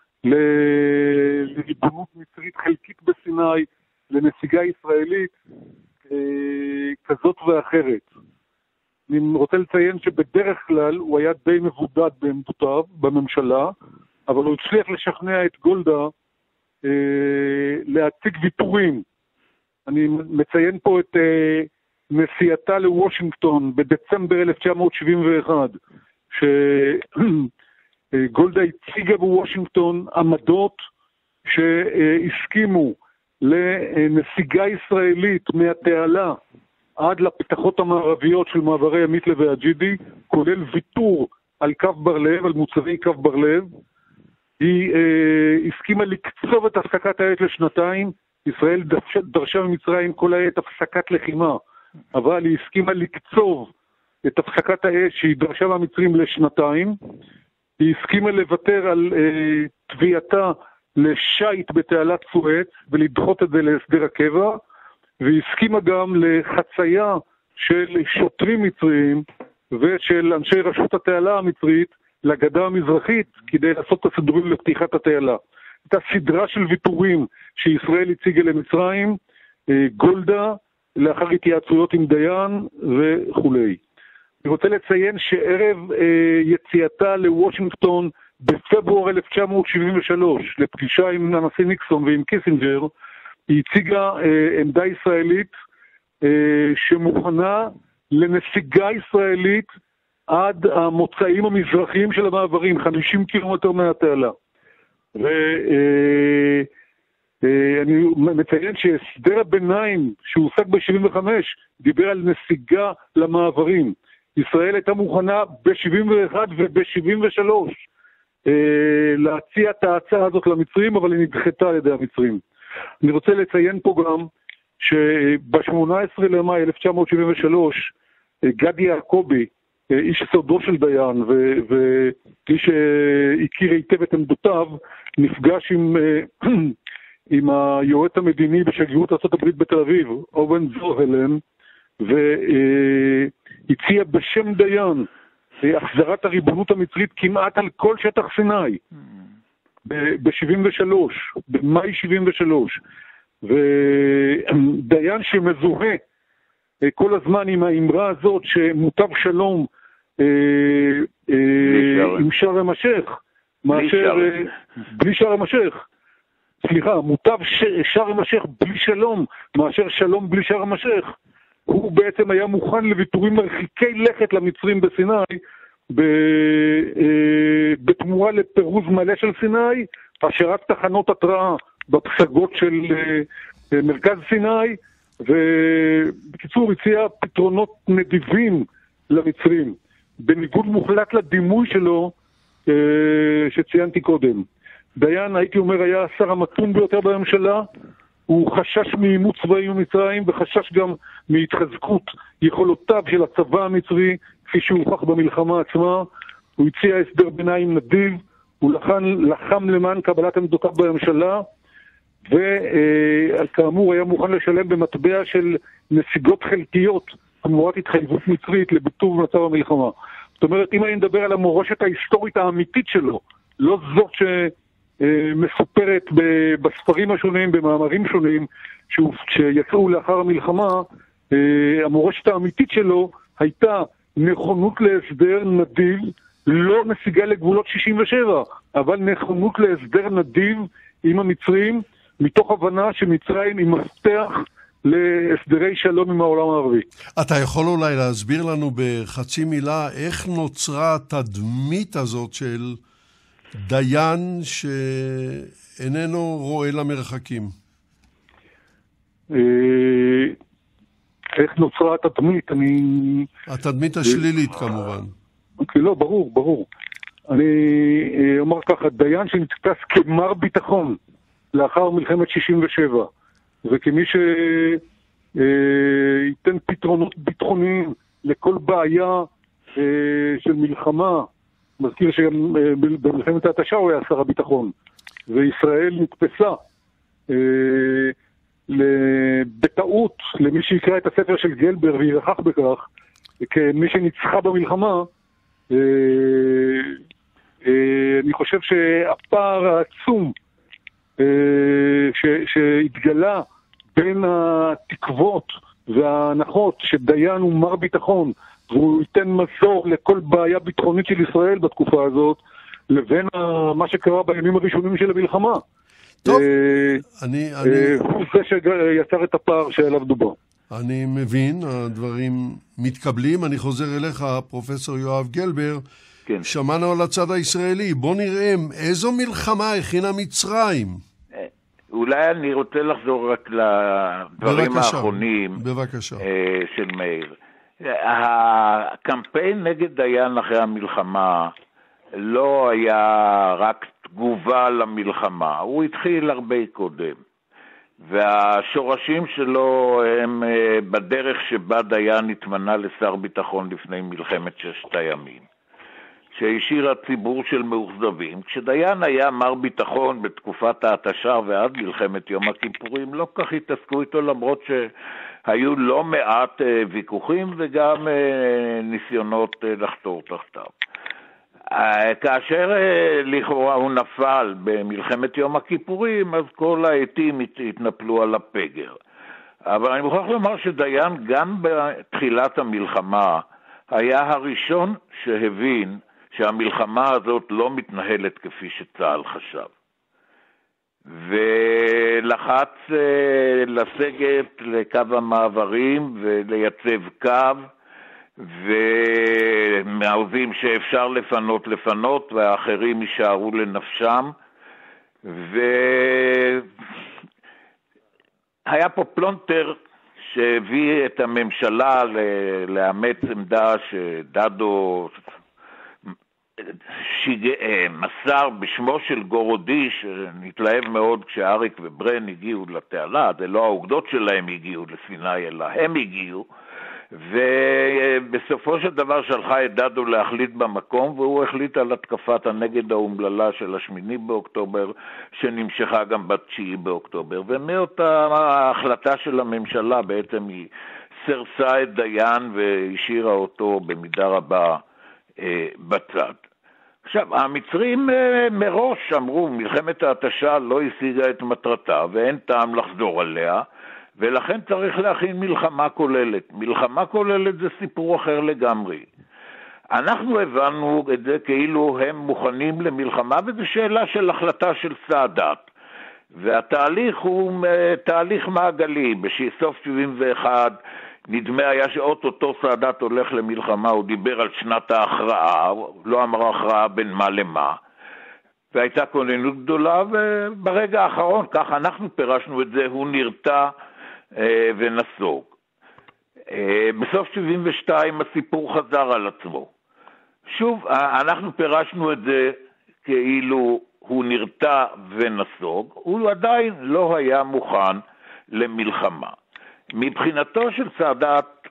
לריבונות מצרית חלקית בסיני, לנסיגה ישראלית אה, כזאת ואחרת. אני רוצה לציין שבדרך כלל הוא היה די מבודד בעמדותיו בממשלה, אבל הוא הצליח לשכנע את גולדה אה, להציג ויתורים. אני מציין פה את אה, נסיעתה לוושינגטון בדצמבר אלף תשע מאות שבעים ואחת, שגולדה הציגה בוושינגטון עמדות שהסכימו לנסיגה ישראלית מהתעלה עד לפתחות המערביות של מעברי המיתלה והג'ידי, כולל ויתור על קו בר לב, על מוצבי קו בר לב. היא אה, הסכימה לקצוב את הפסקת העת לשנתיים. ישראל דרשה ממצרים כל העת הפסקת לחימה, אבל היא הסכימה לקצוב את הפסקת האש שהיא דרשה מהמצרים לשנתיים. היא הסכימה לוותר על אה, תביעתה לשייט בתעלת סואץ ולדחות את זה להסדר הקבע, והיא הסכימה גם לחצייה של שוטרים מצריים ושל אנשי רשות התעלה המצרית לגדה המזרחית כדי לעשות את הסידורים לפתיחת התעלה. את הסדרה של ויתורים שישראל הציגה למצרים, גולדה, לאחר התייעצויות עם דיין וכו'. אני רוצה לציין שערב יציאתה לוושינגטון בפברואר אלף תשע מאות שבעים ושלוש, לפגישה עם הנשיא ניקסון ועם קיסינג'ר, היא הציגה עמדה ישראלית שמוכנה לנסיגה ישראלית עד המוצאים המזרחיים של המעברים, חמישים קילומטר מהתעלה. ואני מציין שהסדר הביניים שהושג ב-שבעים וחמש דיבר על נסיגה למעברים. ישראל הייתה מוכנה ב-שבעים ואחת וב-שבעים ושלוש להציע את ההצעה הזאת למצרים, אבל היא נדחתה על ידי המצרים. אני רוצה לציין פה גם שב-שמונה עשרה למאי אלף תשע מאות שבעים ושלוש גדי יעקבי, איש סודו של דיין ואיש שהכיר היטב את עמדותיו, נפגש עם עם היועץ המדיני בשגרירות ארצות הברית בתל אביב, אובן זוהלן, והציע בשם דיין החזרת הריבונות המצרית כמעט על כל שטח סיני ב-שבעים ושלוש, במאי שבעים ושלוש. ודיין שמזוהה כל הזמן עם האמרה הזאת שמוטב שלום עם שארם א-שייח, מאשר בלי שארם א-שייח. סליחה, מוטב שארם א-שייח בלי שלום, מאשר שלום בלי שארם א-שייח. הוא בעצם היה מוכן לוויתורים מרחיקי לכת למצרים בסיני, בתמורה לפירוז מלא של סיני, השארת תחנות התראה בפסגות של מרכז סיני, ובקיצור הציע פתרונות נדיבים למצרים, בניגוד מוחלט לדימוי שלו שציינתי קודם. דיין, הייתי אומר, היה השר המתון ביותר בממשלה. הוא חשש מאימוץ צבאי במצרים, וחשש גם מהתחזקות יכולותיו של הצבא המצרי, כפי שהוכח במלחמה עצמה. הוא הציע הסדר ביניים נדיב, הוא לחם, לחם למען קבלת עמדותיו בממשלה, וכאמור היה מוכן לשלם במטבע של נסיגות חלקיות, תמורת התחייבות מצרית לביטול מצב המלחמה. זאת אומרת, אם אני מדבר על המורשת ההיסטורית האמיתית שלו, לא זאת שמסופרת בספרים השונים, במאמרים שונים, שיצאו לאחר המלחמה, המורשת האמיתית שלו הייתה נכונות להסדר נדיב, לא נסיגה לגבולות שישים ושבע, אבל נכונות להסדר נדיב עם המצרים, מתוך הבנה שמצרים היא מפתח להסדרי שלום עם העולם הערבי.
אתה יכול אולי להסביר לנו בחצי מילה איך נוצרה התדמית הזאת של דיין שאיננו רואה למרחקים?
איך נוצרה התדמית? אני...
התדמית השלילית כמובן.
לא, ברור, ברור. אני אומר ככה, דיין שנתפס כמר ביטחון לאחר מלחמת שישים ושבע, וכמי שייתן פתרונות ביטחוניים לכל בעיה של מלחמה, מזכיר שגם במלחמת ההתשה הוא היה שר הביטחון, וישראל נתפסה בטעות, למי שיקרא את הספר של גלבר וירחח בכך, כמי שניצחה במלחמה. אני חושב שהפער העצום שהתגלה בין התקוות וההנחות שדיין הוא מר ביטחון והוא ייתן מזור לכל בעיה ביטחונית של ישראל בתקופה הזאת, לבין מה שקרה בימים הראשונים של המלחמה.
טוב, אני...
הוא זה שיצר את הפער שעליו דובר.
אני מבין, הדברים מתקבלים. אני חוזר אליך, פרופסור יואב גלבר.
כן.
שמענו על הצד הישראלי. בוא נראה איזו מלחמה הכינה מצרים.
אולי אני רוצה לחזור רק לדברים
בבקשה,
האחרונים
בבקשה.
של מאיר. הקמפיין נגד דיין אחרי המלחמה לא היה רק תגובה למלחמה, הוא התחיל הרבה קודם. והשורשים שלו הם בדרך שבה דיין התמנה לשר ביטחון לפני מלחמת ששת הימים, שהשאיר הציבור של מאוכזבים. כשדיין היה מר ביטחון בתקופת ההתשה ועד מלחמת יום הכיפורים, לא כך התעסקו איתו, למרות שהיו לא מעט ויכוחים וגם ניסיונות לחתור תחתיו. כאשר לכאורה הוא נפל במלחמת יום הכיפורים, אז כל העתים התנפלו על הפגר. אבל אני מוכרח לומר שדיין גם בתחילת המלחמה היה הראשון שהבין שהמלחמה הזאת לא מתנהלת כפי שצה"ל חשב. ולחץ לסגת לקו המעברים ולייצב קו, ומעוזים שאפשר לפנות לפנות והאחרים יישארו לנפשם. והיה פה פלונטר שהביא את הממשלה לאמץ עמדה שדדו מסר בשמו של גורודי, שנתלהב מאוד כשאריק וברן הגיעו לתעלה. זה לא האוגדות שלהם הגיעו לסיני אלא הם הגיעו. ובסופו של דבר שלחה את דדו להחליט במקום, והוא החליט על התקפת הנגד האומללה של השמיני באוקטובר, שנמשכה גם בתשיעי באוקטובר, ומאותה ההחלטה של הממשלה בעצם היא סרסה את דיין והשאירה אותו במידה רבה אה, בצד. עכשיו, המצרים אה, מראש אמרו, מלחמת ההתשה לא השיגה את מטרתה, ואין טעם לחזור עליה, ולכן צריך להכין מלחמה כוללת. מלחמה כוללת זה סיפור אחר לגמרי. אנחנו הבנו את זה כאילו הם מוכנים למלחמה, וזו שאלה של החלטה של סאדאת. והתהליך הוא תהליך מעגלי. בסוף שבעים ואחת נדמה היה שאוטוטו סאדאת הולך למלחמה, הוא דיבר על שנת ההכרעה, לא אמר הכרעה בין מה למה. והייתה כוננות גדולה, וברגע האחרון, כך אנחנו פירשנו את זה, הוא נרתע ונסוג. בסוף שבעים ושתיים הסיפור חזר על עצמו. שוב, אנחנו פירשנו את זה כאילו הוא נרתע ונסוג, הוא עדיין לא היה מוכן למלחמה. מבחינתו של סאדאת,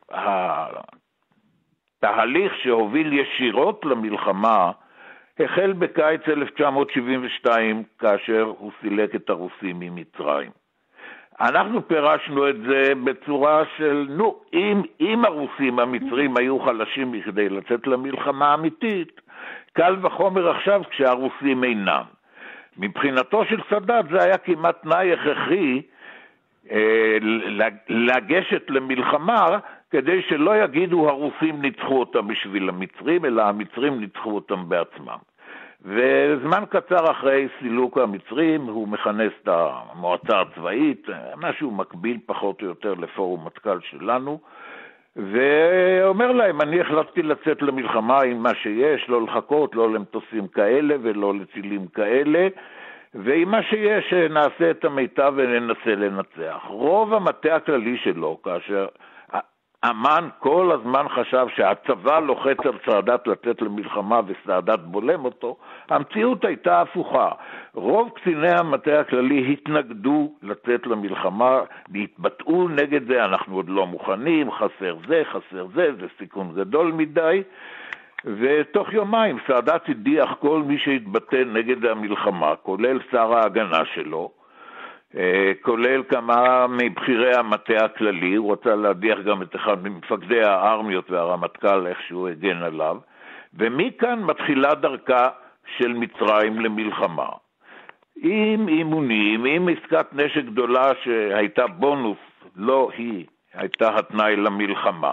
התהליך שהוביל ישירות למלחמה החל בקיץ אלף תשע מאות שבעים ושתיים, כאשר הוא סילק את הרוסים ממצרים. אנחנו פירשנו את זה בצורה של, נו, אם, אם הרוסים המצרים היו חלשים מכדי לצאת למלחמה אמיתית, קל וחומר עכשיו כשהרוסים אינם. מבחינתו של סאדאת זה היה כמעט תנאי הכרחי אה, לגשת למלחמה, כדי שלא יגידו הרוסים ניצחו אותם בשביל המצרים, אלא המצרים ניצחו אותם בעצמם. וזמן קצר אחרי סילוק המצרים הוא מכנס את המועצה הצבאית, משהו מקביל פחות או יותר לפורום מטכ"ל שלנו, ואומר להם, אני החלטתי לצאת למלחמה עם מה שיש, לא לחכות, לא למטוסים כאלה ולא לצילים כאלה, ועם מה שיש נעשה את המיטב וננסה לנצח. רוב המטה הכללי שלו, כאשר אמן כל הזמן חשב שהצבא לוחץ על סאדאת לצאת למלחמה וסאדאת בולם אותו, המציאות הייתה הפוכה. רוב קציני המטה הכללי התנגדו לצאת למלחמה, והתבטאו נגד זה, אנחנו עוד לא מוכנים, חסר זה, חסר זה, זה סיכון גדול מדי, ותוך יומיים סאדאת הדיח כל מי שהתבטא נגד המלחמה, כולל שר ההגנה שלו, כולל כמה מבחירי המטה הכללי, הוא רצה להדיח גם את אחד ממפקדי הארמיות והרמטכ"ל איכשהו הגן עליו, ומכאן מתחילה דרכה של מצרים למלחמה. עם אימונים, עם עסקת נשק גדולה שהייתה בונוס, לא היא, הייתה התנאי למלחמה.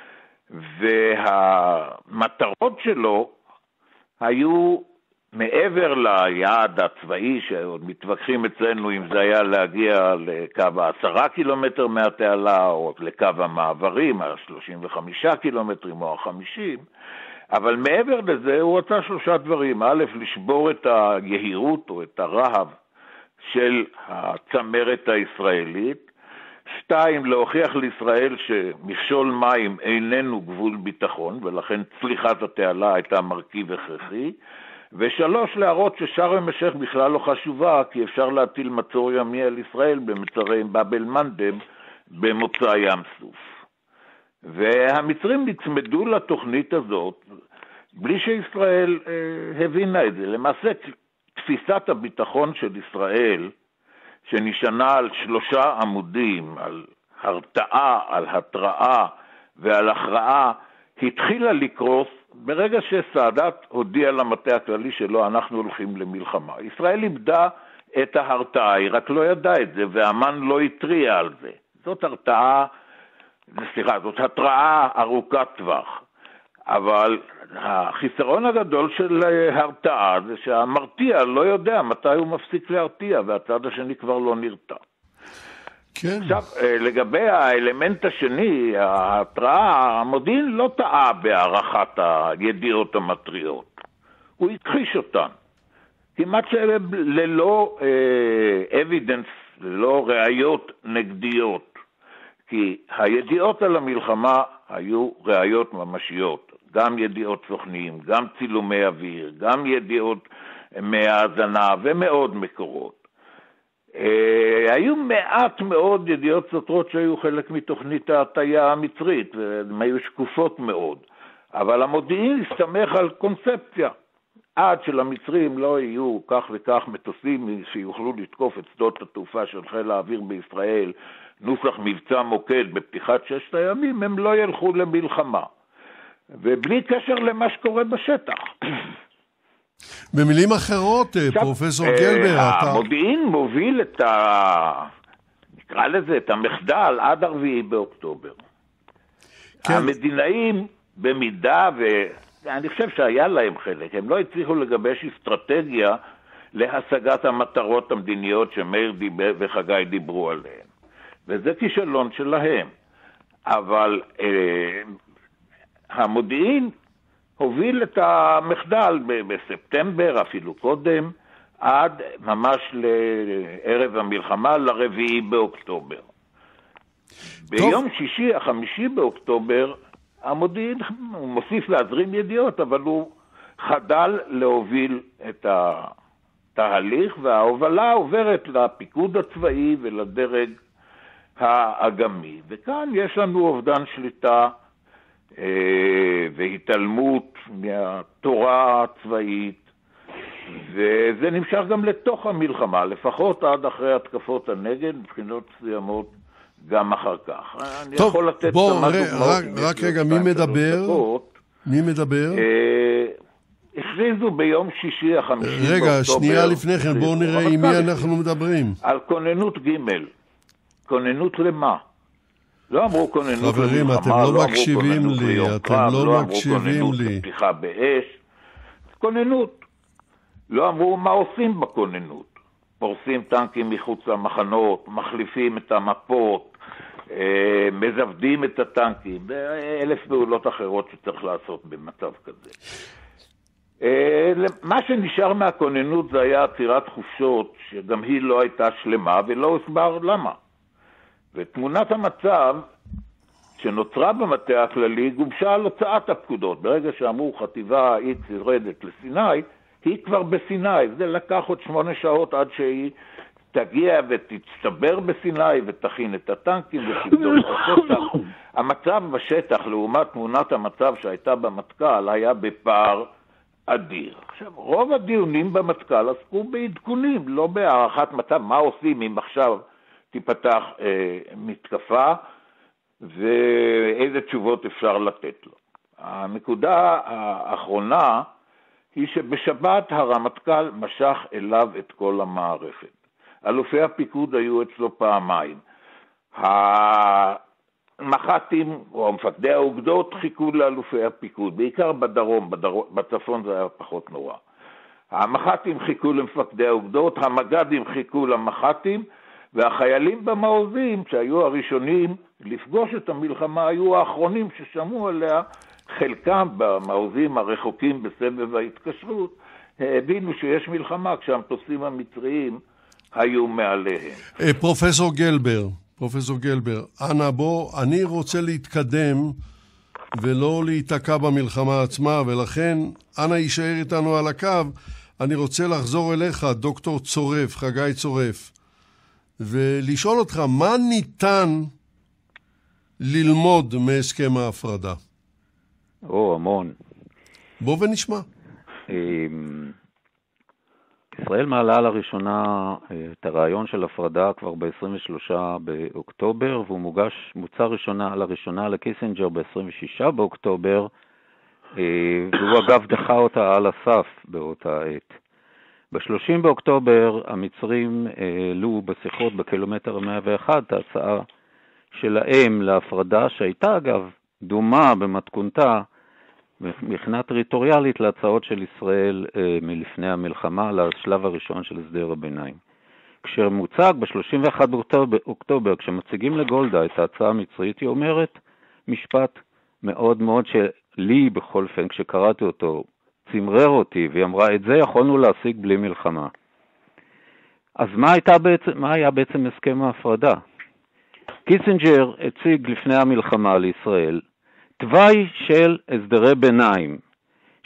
והמטרות שלו היו מעבר ליעד הצבאי, שעוד מתווכחים אצלנו אם זה היה להגיע לקו העשרה קילומטר מהתעלה, או לקו המעברים, ה-שלושים וחמישה קילומטרים או ה-חמישים, אבל מעבר לזה הוא רצה שלושה דברים. א', לשבור את היהירות או את הרהב של הצמרת הישראלית. שתיים, להוכיח לישראל שמכשול מים איננו גבול ביטחון, ולכן צליחת התעלה הייתה מרכיב הכרחי. ושלוש, להראות ששארם א-שייח בכלל לא חשובה, כי אפשר להטיל מצור ימי על ישראל במצרי באב אל-מנדב במוצא ים סוף. והמצרים נצמדו לתוכנית הזאת בלי שישראל אה, הבינה את זה. למעשה תפיסת הביטחון של ישראל, שנשענה על שלושה עמודים, על הרתעה, על התראה ועל הכרעה, התחילה לקרוס ברגע שסאדאת הודיע למטה הכללי שלו, אנחנו הולכים למלחמה. ישראל איבדה את ההרתעה, היא רק לא ידעה את זה, ואמן לא התריע על זה. זאת הרתעה, סליחה, זאת התראה ארוכת טווח. אבל החיסרון הגדול של הרתעה זה שהמרתיע לא יודע מתי הוא מפסיק להרתיע, והצד השני כבר לא נרתע.
כן.
עכשיו, לגבי האלמנט השני, ההתראה, המודיעין לא טעה בהערכת הידיעות המטריות. הוא הכחיש אותן. כמעט ללא אבידנס, ללא ראיות נגדיות. כי הידיעות על המלחמה היו ראיות ממשיות. גם ידיעות סוכנים, גם צילומי אוויר, גם ידיעות מהאזנה ומאוד מקורות. היו מעט מאוד ידיעות סותרות שהיו חלק מתוכנית ההטיה המצרית, והן היו שקופות מאוד. אבל המודיעין הסתמך על קונספציה. עד שלמצרים לא יהיו כך וכך מטוסים שיוכלו לתקוף את שדות התעופה של חיל האוויר בישראל, נוסח מבצע מוקד בפתיחת ששת הימים, הם לא ילכו למלחמה. ובלי קשר למה שקורה בשטח.
במילים אחרות, עכשיו, פרופסור גלבר, אתה...
המודיעין מוביל את ה... נקרא לזה, את המחדל עד הרביעי באוקטובר. כן. המדינאים במידה, ואני חושב שהיה להם חלק, הם לא הצליחו לגבש אסטרטגיה להשגת המטרות המדיניות שמאיר דיבר וחגי דיברו עליהן. וזה כישלון שלהם. אבל אה, המודיעין הוביל את המחדל בספטמבר, אפילו קודם, עד ממש לערב המלחמה, לרביעי באוקטובר. טוב. ביום שישי, החמישי באוקטובר, המודיעין, הוא מוסיף להזרים ידיעות, אבל הוא חדל להוביל את התהליך, וההובלה עוברת לפיקוד הצבאי ולדרג האגמי. וכאן יש לנו אובדן שליטה והתעלמות מהתורה הצבאית, וזה נמשך גם לתוך המלחמה, לפחות עד אחרי התקפות הנגד, מבחינות מסוימות גם אחר כך. אני
טוב,
יכול לתת
בוא,
כמה
ר,
דוגמאות.
רק, רק רגע, מי מדבר? דקות. מי מדבר?
הכריזו ביום שישי החמישי באוקטובר.
רגע, שנייה לפני כן, בואו נראה עם מי אנחנו מדברים.
על כוננות ג', כוננות למה? לא אמרו כוננות
חברים,
למלחמה,
אתם לא,
לא
מקשיבים
אמרו
לי,
ליום
אתם
קרב,
לא,
לא
מקשיבים
אמרו כוננות
לי.
לפתיחה באש. כוננות. לא אמרו מה עושים בכוננות. פורסים טנקים מחוץ למחנות, מחליפים את המפות, אה, מזוודים את הטנקים, ואלף פעולות אחרות שצריך לעשות במצב כזה. אה, מה שנשאר מהכוננות זה היה עצירת חופשות, שגם היא לא הייתה שלמה ולא הסבר למה. ותמונת המצב שנוצרה במטה הכללי גובשה על הוצאת הפקודות. ברגע שאמרו חטיבה X יורדת לסיני, היא כבר בסיני. זה לקח עוד שמונה שעות עד שהיא תגיע ותצטבר בסיני ותכין את הטנקים ותבדוק את השטח. המצב בשטח לעומת תמונת המצב שהייתה במטכ"ל היה בפער אדיר. עכשיו, רוב הדיונים במטכ"ל עסקו בעדכונים, לא בהערכת מצב, מה עושים אם עכשיו תיפתח אה, מתקפה ואיזה תשובות אפשר לתת לו. הנקודה האחרונה היא שבשבת הרמטכ"ל משך אליו את כל המערכת. אלופי הפיקוד היו אצלו פעמיים. המח"טים או מפקדי האוגדות חיכו לאלופי הפיקוד, בעיקר בדרום, בדרום, בצפון זה היה פחות נורא. המח"טים חיכו למפקדי האוגדות, המג"דים חיכו למח"טים, והחיילים במעוזים שהיו הראשונים לפגוש את המלחמה היו האחרונים ששמעו עליה. חלקם במעוזים הרחוקים בסבב ההתקשרות הבינו שיש מלחמה כשהמטוסים המצריים היו מעליהם.
פרופסור גלבר, פרופסור גלבר, אנא בוא, אני רוצה להתקדם ולא להיתקע במלחמה עצמה, ולכן אנא יישאר איתנו על הקו. אני רוצה לחזור אליך, דוקטור צורף, חגי צורף, ולשאול אותך, מה ניתן ללמוד מהסכם ההפרדה?
או, המון.
בוא ונשמע.
ישראל מעלה לראשונה את הרעיון של הפרדה כבר ב-עשרים ושלושה באוקטובר, והוא מוגש, מוצע ראשונה, לראשונה לקיסינג'ר ב-עשרים ושישה באוקטובר, והוא אגב דחה אותה על הסף באותה עת. ב-שלושים באוקטובר המצרים העלו בשיחות בקילומטר מאה ואחת את ההצעה שלהם להפרדה, שהייתה אגב דומה במתכונתה מבחינה טריטוריאלית להצעות של ישראל אה, מלפני המלחמה, לשלב הראשון של הסדר הביניים. כשמוצג ב-שלושים ואחד באוקטובר, כשמציגים לגולדה את ההצעה המצרית, היא אומרת משפט מאוד מאוד שלי בכל פן, כשקראתי אותו, צמרר אותי, והיא אמרה, את זה יכולנו להשיג בלי מלחמה. אז מה, הייתה בעצם, מה היה בעצם הסכם ההפרדה? קיסינג'ר הציג לפני המלחמה לישראל תוואי של הסדרי ביניים,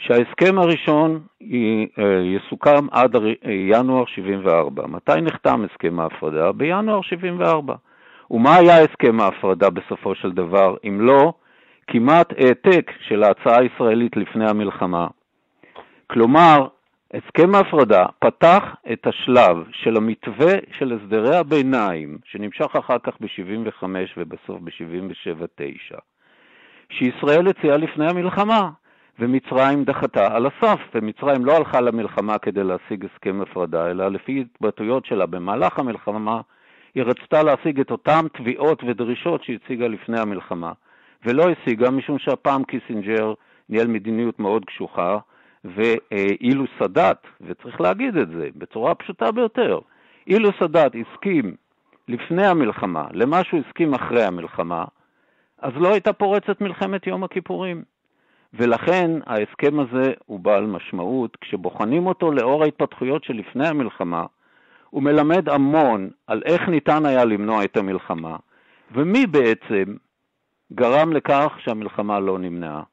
שההסכם הראשון יסוכם עד ינואר שבעים וארבע. מתי נחתם הסכם ההפרדה? בינואר שבעים וארבע. ומה היה הסכם ההפרדה בסופו של דבר, אם לא כמעט העתק של ההצעה הישראלית לפני המלחמה? כלומר, הסכם ההפרדה פתח את השלב של המתווה של הסדרי הביניים, שנמשך אחר כך ב-שבעים וחמש ובסוף ב-שבעים ושבע תשע, שישראל הציעה לפני המלחמה, ומצרים דחתה על הסף, ומצרים לא הלכה למלחמה כדי להשיג הסכם הפרדה, אלא לפי התבטאויות שלה במהלך המלחמה, היא רצתה להשיג את אותם תביעות ודרישות שהציגה לפני המלחמה, ולא השיגה משום שהפעם קיסינג'ר ניהל מדיניות מאוד קשוחה, ואילו סאדאת, וצריך להגיד את זה בצורה פשוטה ביותר, אילו סאדאת הסכים לפני המלחמה למה שהוא הסכים אחרי המלחמה, אז לא הייתה פורצת מלחמת יום הכיפורים. ולכן ההסכם הזה הוא בעל משמעות, כשבוחנים אותו לאור ההתפתחויות שלפני המלחמה, הוא מלמד המון על איך ניתן היה למנוע את המלחמה, ומי בעצם גרם לכך שהמלחמה לא נמנעה.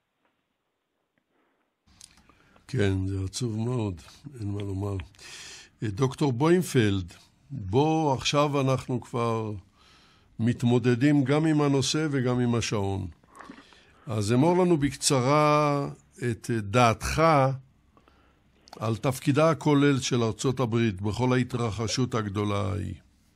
כן, זה עצוב מאוד, אין מה לומר. דוקטור בוימפלד, בוא עכשיו אנחנו כבר מתמודדים גם עם הנושא וגם עם השעון. אז אמור לנו בקצרה את דעתך על תפקידה הכולל של ארצות הברית בכל ההתרחשות הגדולה ההיא.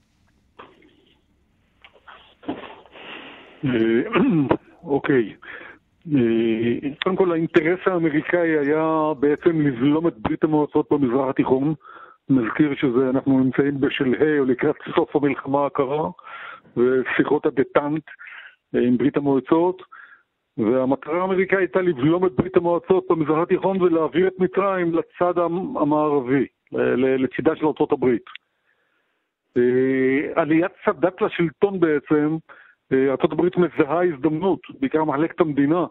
אוקיי. קודם כל, האינטרס האמריקאי היה בעצם לבלום את ברית המועצות במזרח התיכון. נזכיר שזה, אנחנו נמצאים בשלהי או לקראת סוף המלחמה הקרה, ושיחות הדטנט עם ברית המועצות, והמטרה האמריקאית הייתה לבלום את ברית המועצות במזרח התיכון ולהעביר את מצרים לצד המערבי, לצידה של ארצות הברית. עליית סאדאת לשלטון בעצם, ארצות הברית מזהה הזדמנות, בעיקר מחלקת המדינה,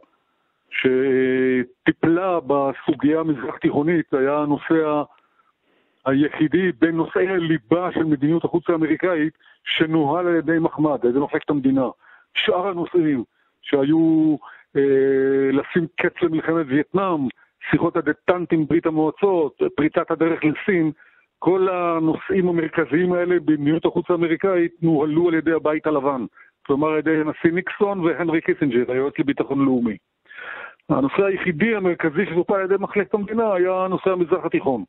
שטיפלה בסוגיה המזרח תיכונית, היה הנושא היחידי בין נושאי הליבה של מדיניות החוץ האמריקאית, שנוהל על ידי מחמד, על ידי מחלקת המדינה. שאר הנושאים שהיו אה, לשים קץ למלחמת וייטנאם, שיחות הדטנט עם ברית המועצות, פריצת הדרך לסין, כל הנושאים המרכזיים האלה במדיניות החוץ האמריקאית נוהלו על ידי הבית הלבן. כלומר על ידי הנשיא ניקסון והנרי קיסינג'ר, היועץ לביטחון לאומי. הנושא היחידי המרכזי שטופל על ידי מחלקת המדינה היה נושא המזרח התיכון.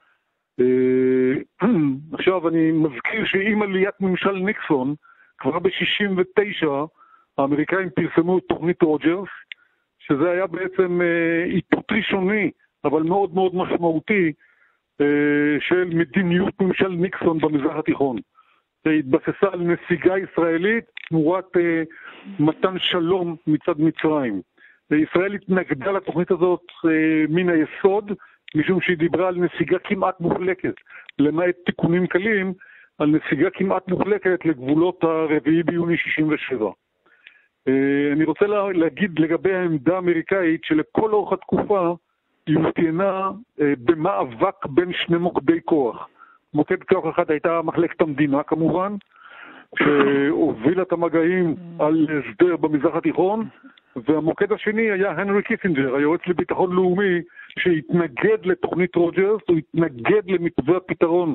עכשיו אני מזכיר שעם עליית ממשל ניקסון, כבר ב-שישים ותשע, האמריקאים פרסמו את תוכנית רוג'רס, שזה היה בעצם איתות ראשוני, אבל מאוד מאוד משמעותי, של מדיניות ממשל ניקסון במזרח התיכון. התבססה על נסיגה ישראלית תמורת אה, מתן שלום מצד מצרים. ישראל התנגדה לתוכנית הזאת אה, מן היסוד, משום שהיא דיברה על נסיגה כמעט מוחלקת, למעט תיקונים קלים, על נסיגה כמעט מוחלקת לגבולות הרביעי ביוני שישים ושבע. אה, אני רוצה לה, להגיד לגבי העמדה האמריקאית, שלכל אורך התקופה היא הותיינה אה, במאבק בין שני מוקדי כוח. מוקד כוח אחד הייתה מחלקת המדינה כמובן, שהובילה את המגעים על הסדר במזרח התיכון, והמוקד השני היה הנרי קיסינג'ר, היועץ לביטחון לאומי, שהתנגד לתוכנית רוג'רס, הוא התנגד למתווה הפתרון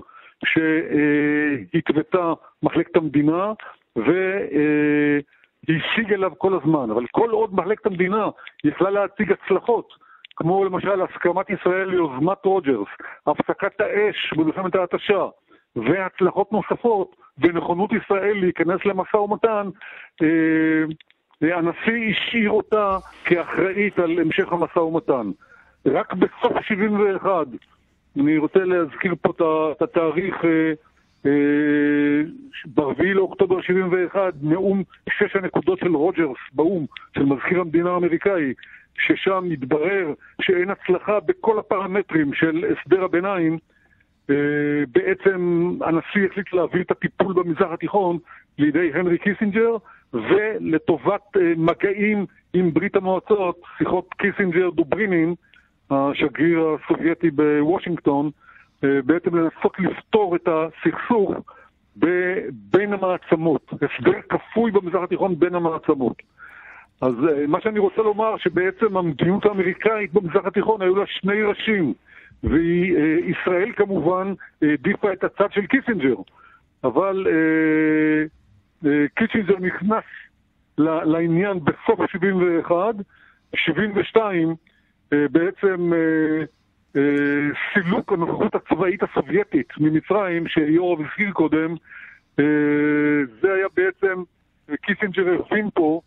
שהתוותה מחלקת המדינה, והשיג אליו כל הזמן. אבל כל עוד מחלקת המדינה יכלה להציג הצלחות, כמו למשל הסכמת ישראל ליוזמת רוג'רס, הפסקת האש במלחמת ההתשה, והצלחות נוספות ונכונות ישראל להיכנס למשא ומתן, אה, הנשיא השאיר אותה כאחראית על המשך המשא ומתן. רק בסוף שבעים ואחת, אני רוצה להזכיר פה את התאריך, אה, אה, ברביעי לאוקטובר שבעים ואחת, נאום שש הנקודות של רוג'רס באום, של מזכיר המדינה האמריקאי, ששם מתברר שאין הצלחה בכל הפרמטרים של הסדר הביניים. בעצם הנשיא החליט להביא את הטיפול במזרח התיכון לידי הנרי קיסינג'ר, ולטובת מגעים עם ברית המועצות, שיחות קיסינג'ר-דוברינין, השגריר הסובייטי בוושינגטון, בעצם לנסות לפתור את הסכסוך בין המעצמות, הסדר כפוי במזרח התיכון בין המעצמות. אז מה שאני רוצה לומר, שבעצם המדיניות האמריקאית במזרח התיכון היו לה שני ראשים, וישראל כמובן העדיפה את הצד של קיסינג'ר, אבל קיסינג'ר נכנס לעניין בסוף שבעים ואחת, שבעים ושתיים בעצם סילוק הנוכחות הצבאית הסובייטית ממצרים, שיורוב הזכיר קודם, זה היה בעצם, קיסינג'ר הבין פה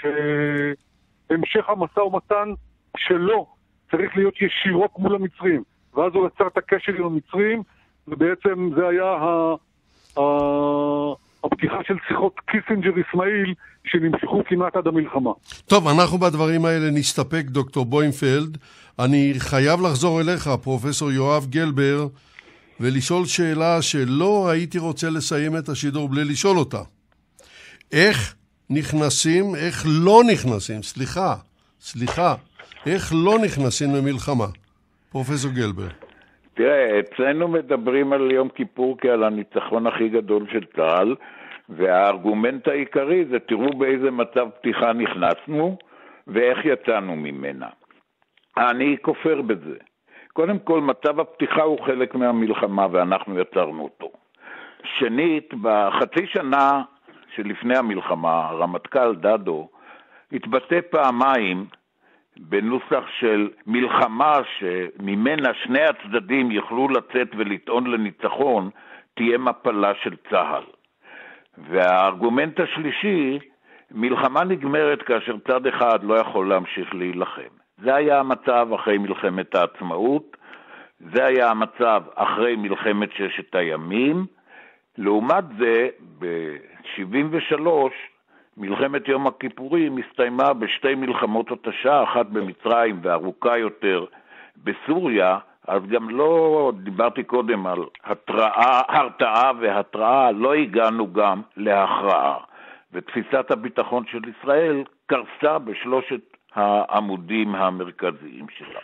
שהמשך המשא ומתן שלו צריך להיות ישירות מול המצרים, ואז הוא יצר את הקשר עם המצרים, ובעצם זה היה ה... ה... הפתיחה של שיחות קיסינג'ר-ישמעאל שנמשכו כמעט עד המלחמה.
טוב, אנחנו בדברים האלה נסתפק, דוקטור בוימפלד. אני חייב לחזור אליך, פרופסור יואב גלבר, ולשאול שאלה שלא הייתי רוצה לסיים את השידור בלי לשאול אותה. איך נכנסים, איך לא נכנסים, סליחה, סליחה, איך לא נכנסים למלחמה? פרופסור גלבר.
תראה, אצלנו מדברים על יום כיפור כעל הניצחון הכי גדול של צה"ל, והארגומנט העיקרי זה תראו באיזה מצב פתיחה נכנסנו ואיך יצאנו ממנה. אני כופר בזה. קודם כל, מצב הפתיחה הוא חלק מהמלחמה ואנחנו יצרנו אותו. שנית, בחצי שנה שלפני המלחמה, הרמטכ"ל דדו התבטא פעמיים בנוסח של מלחמה שממנה שני הצדדים יוכלו לצאת ולטעון לניצחון, תהיה מפלה של צה"ל. והארגומנט השלישי, מלחמה נגמרת כאשר צד אחד לא יכול להמשיך להילחם. זה היה המצב אחרי מלחמת העצמאות, זה היה המצב אחרי מלחמת ששת הימים. לעומת זה, ב-שבעים ושלוש, מלחמת יום הכיפורים הסתיימה בשתי מלחמות התשה, אחת במצרים וארוכה יותר בסוריה, אז גם לא דיברתי קודם על התראה, הרתעה והתראה, לא הגענו גם להכרעה. ותפיסת הביטחון של ישראל קרסה בשלושת העמודים המרכזיים שלה.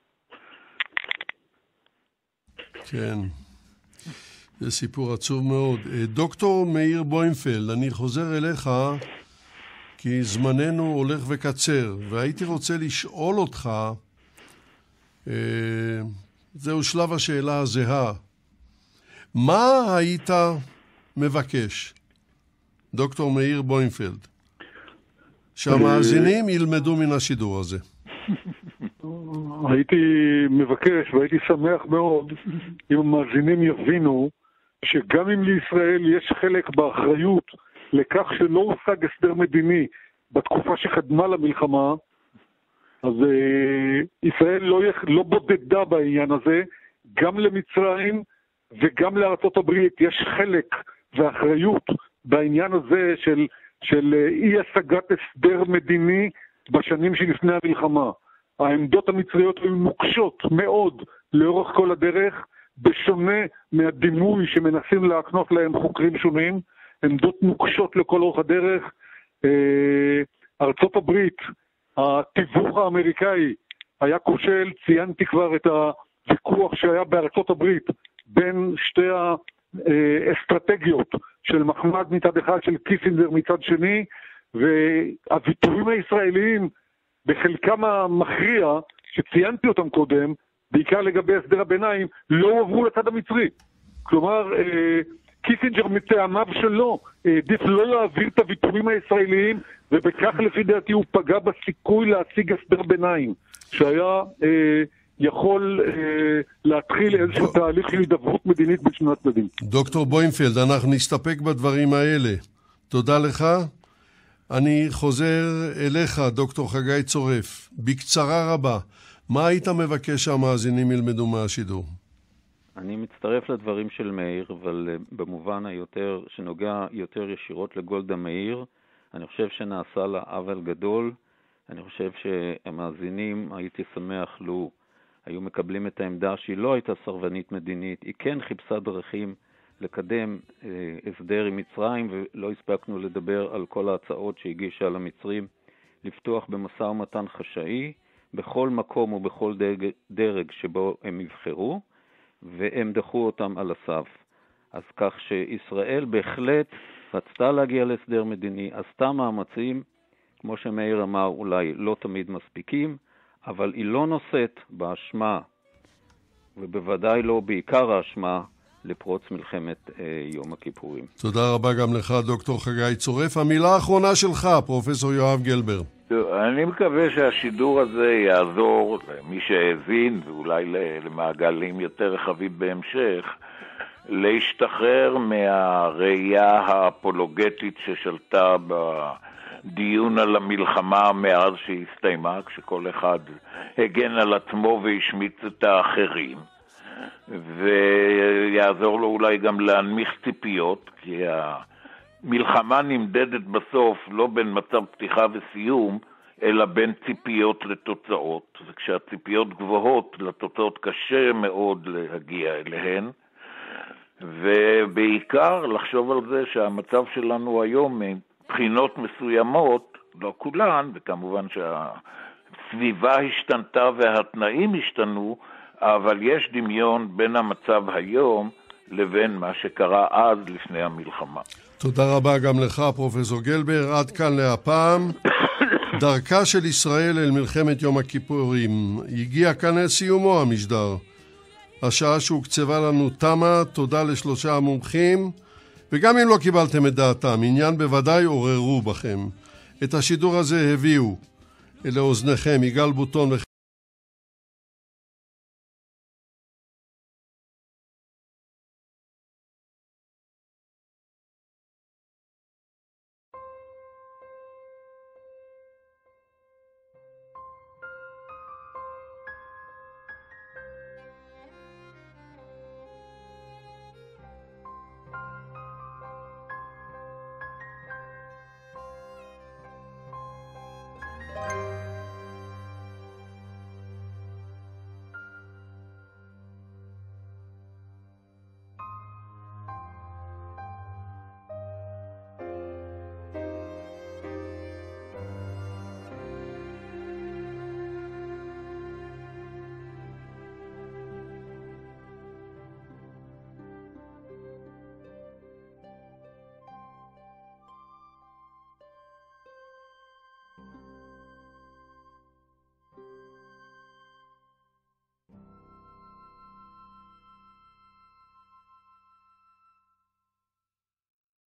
כן, זה סיפור עצוב מאוד. דוקטור מאיר בוימפלד, אני חוזר אליך כי זמננו הולך וקצר, והייתי רוצה לשאול אותך, זהו שלב השאלה הזהה, מה היית מבקש, דוקטור מאיר בוימפלד, שהמאזינים ילמדו מן השידור הזה?
הייתי מבקש והייתי שמח מאוד אם המאזינים יבינו שגם אם לישראל יש חלק באחריות לכך שלא הושג הסדר מדיני בתקופה שקדמה למלחמה, אז ישראל לא, לא בודדה בעניין הזה. גם למצרים וגם לארצות הברית יש חלק ואחריות בעניין הזה של, של אי השגת הסדר מדיני בשנים שלפני המלחמה. העמדות המצריות היו נוקשות מאוד לאורך כל הדרך, בשונה מהדימוי שמנסים להקנות להם חוקרים שונים, עמדות נוקשות לכל אורך הדרך. ארצות הברית, התיווך האמריקאי היה כושל, ציינתי כבר את הוויכוח שהיה בארצות הברית בין שתי האסטרטגיות של מחמד מצד אחד, של קיסינג'ר מצד שני, והוויתורים הישראליים בחלקם המכריע שציינתי אותם קודם, בעיקר לגבי הסדר הביניים, לא הועברו לצד המצרי. כלומר, קיסינג'ר מטעמיו שלו העדיף לא להעביר את הוויתורים הישראליים, ובכך לפי דעתי הוא פגע בסיכוי להשיג הסדר ביניים, שהיה אה, יכול אה, להתחיל איזשהו תהליך של הידברות מדינית בין שני הצדדים.
דוקטור בוימפלד, אנחנו נסתפק בדברים האלה. תודה לך. אני חוזר אליך, דוקטור חגי צורף. בקצרה רבה, מה היית מבקש שהמאזינים ילמדו מהשידור?
אני מצטרף לדברים של מאיר, אבל במובן היותר, שנוגע יותר ישירות לגולדה מאיר, אני חושב שנעשה לה עוול גדול. אני חושב שהמאזינים, הייתי שמח לו היו מקבלים את העמדה שהיא לא הייתה סרבנית מדינית, היא כן חיפשה דרכים לקדם אה, הסדר עם מצרים, ולא הספקנו לדבר על כל ההצעות שהגישה על המצרים, לפתוח במשא ומתן חשאי, בכל מקום ובכל דרג, דרג שבו הם יבחרו, והם דחו אותם על הסף. אז כך שישראל בהחלט רצתה להגיע להסדר מדיני, עשתה מאמצים, כמו שמאיר אמר, אולי לא תמיד מספיקים, אבל היא לא נושאת באשמה, ובוודאי לא בעיקר האשמה, לפרוץ מלחמת אה, יום הכיפורים.
תודה רבה גם לך, דוקטור חגי צורף. המילה האחרונה שלך, פרופסור יואב גלבר.
אני מקווה שהשידור הזה יעזור למי שהבין, ואולי למעגלים יותר רחבים בהמשך, להשתחרר מהראייה האפולוגטית ששלטה בדיון על המלחמה מאז שהסתיימה, כשכל אחד הגן על עצמו והשמיץ את האחרים, ויעזור לו אולי גם להנמיך ציפיות, כי המלחמה נמדדת בסוף לא בין מצב פתיחה וסיום, אלא בין ציפיות לתוצאות, וכשהציפיות גבוהות לתוצאות קשה מאוד להגיע אליהן, ובעיקר לחשוב על זה שהמצב שלנו היום מבחינות מסוימות, לא כולן, וכמובן שהסביבה השתנתה והתנאים השתנו, אבל יש דמיון בין המצב היום לבין מה שקרה אז לפני המלחמה.
תודה רבה גם לך, פרופסור גלבר. עד כאן להפעם. דרכה של ישראל אל מלחמת יום הכיפורים. הגיע כאן אל סיומו המשדר. השעה שהוקצבה לנו תמה, תודה לשלושה המומחים, וגם אם לא קיבלתם את דעתם, עניין בוודאי עוררו בכם. את השידור הזה הביאו לאוזניכם יגאל בוטון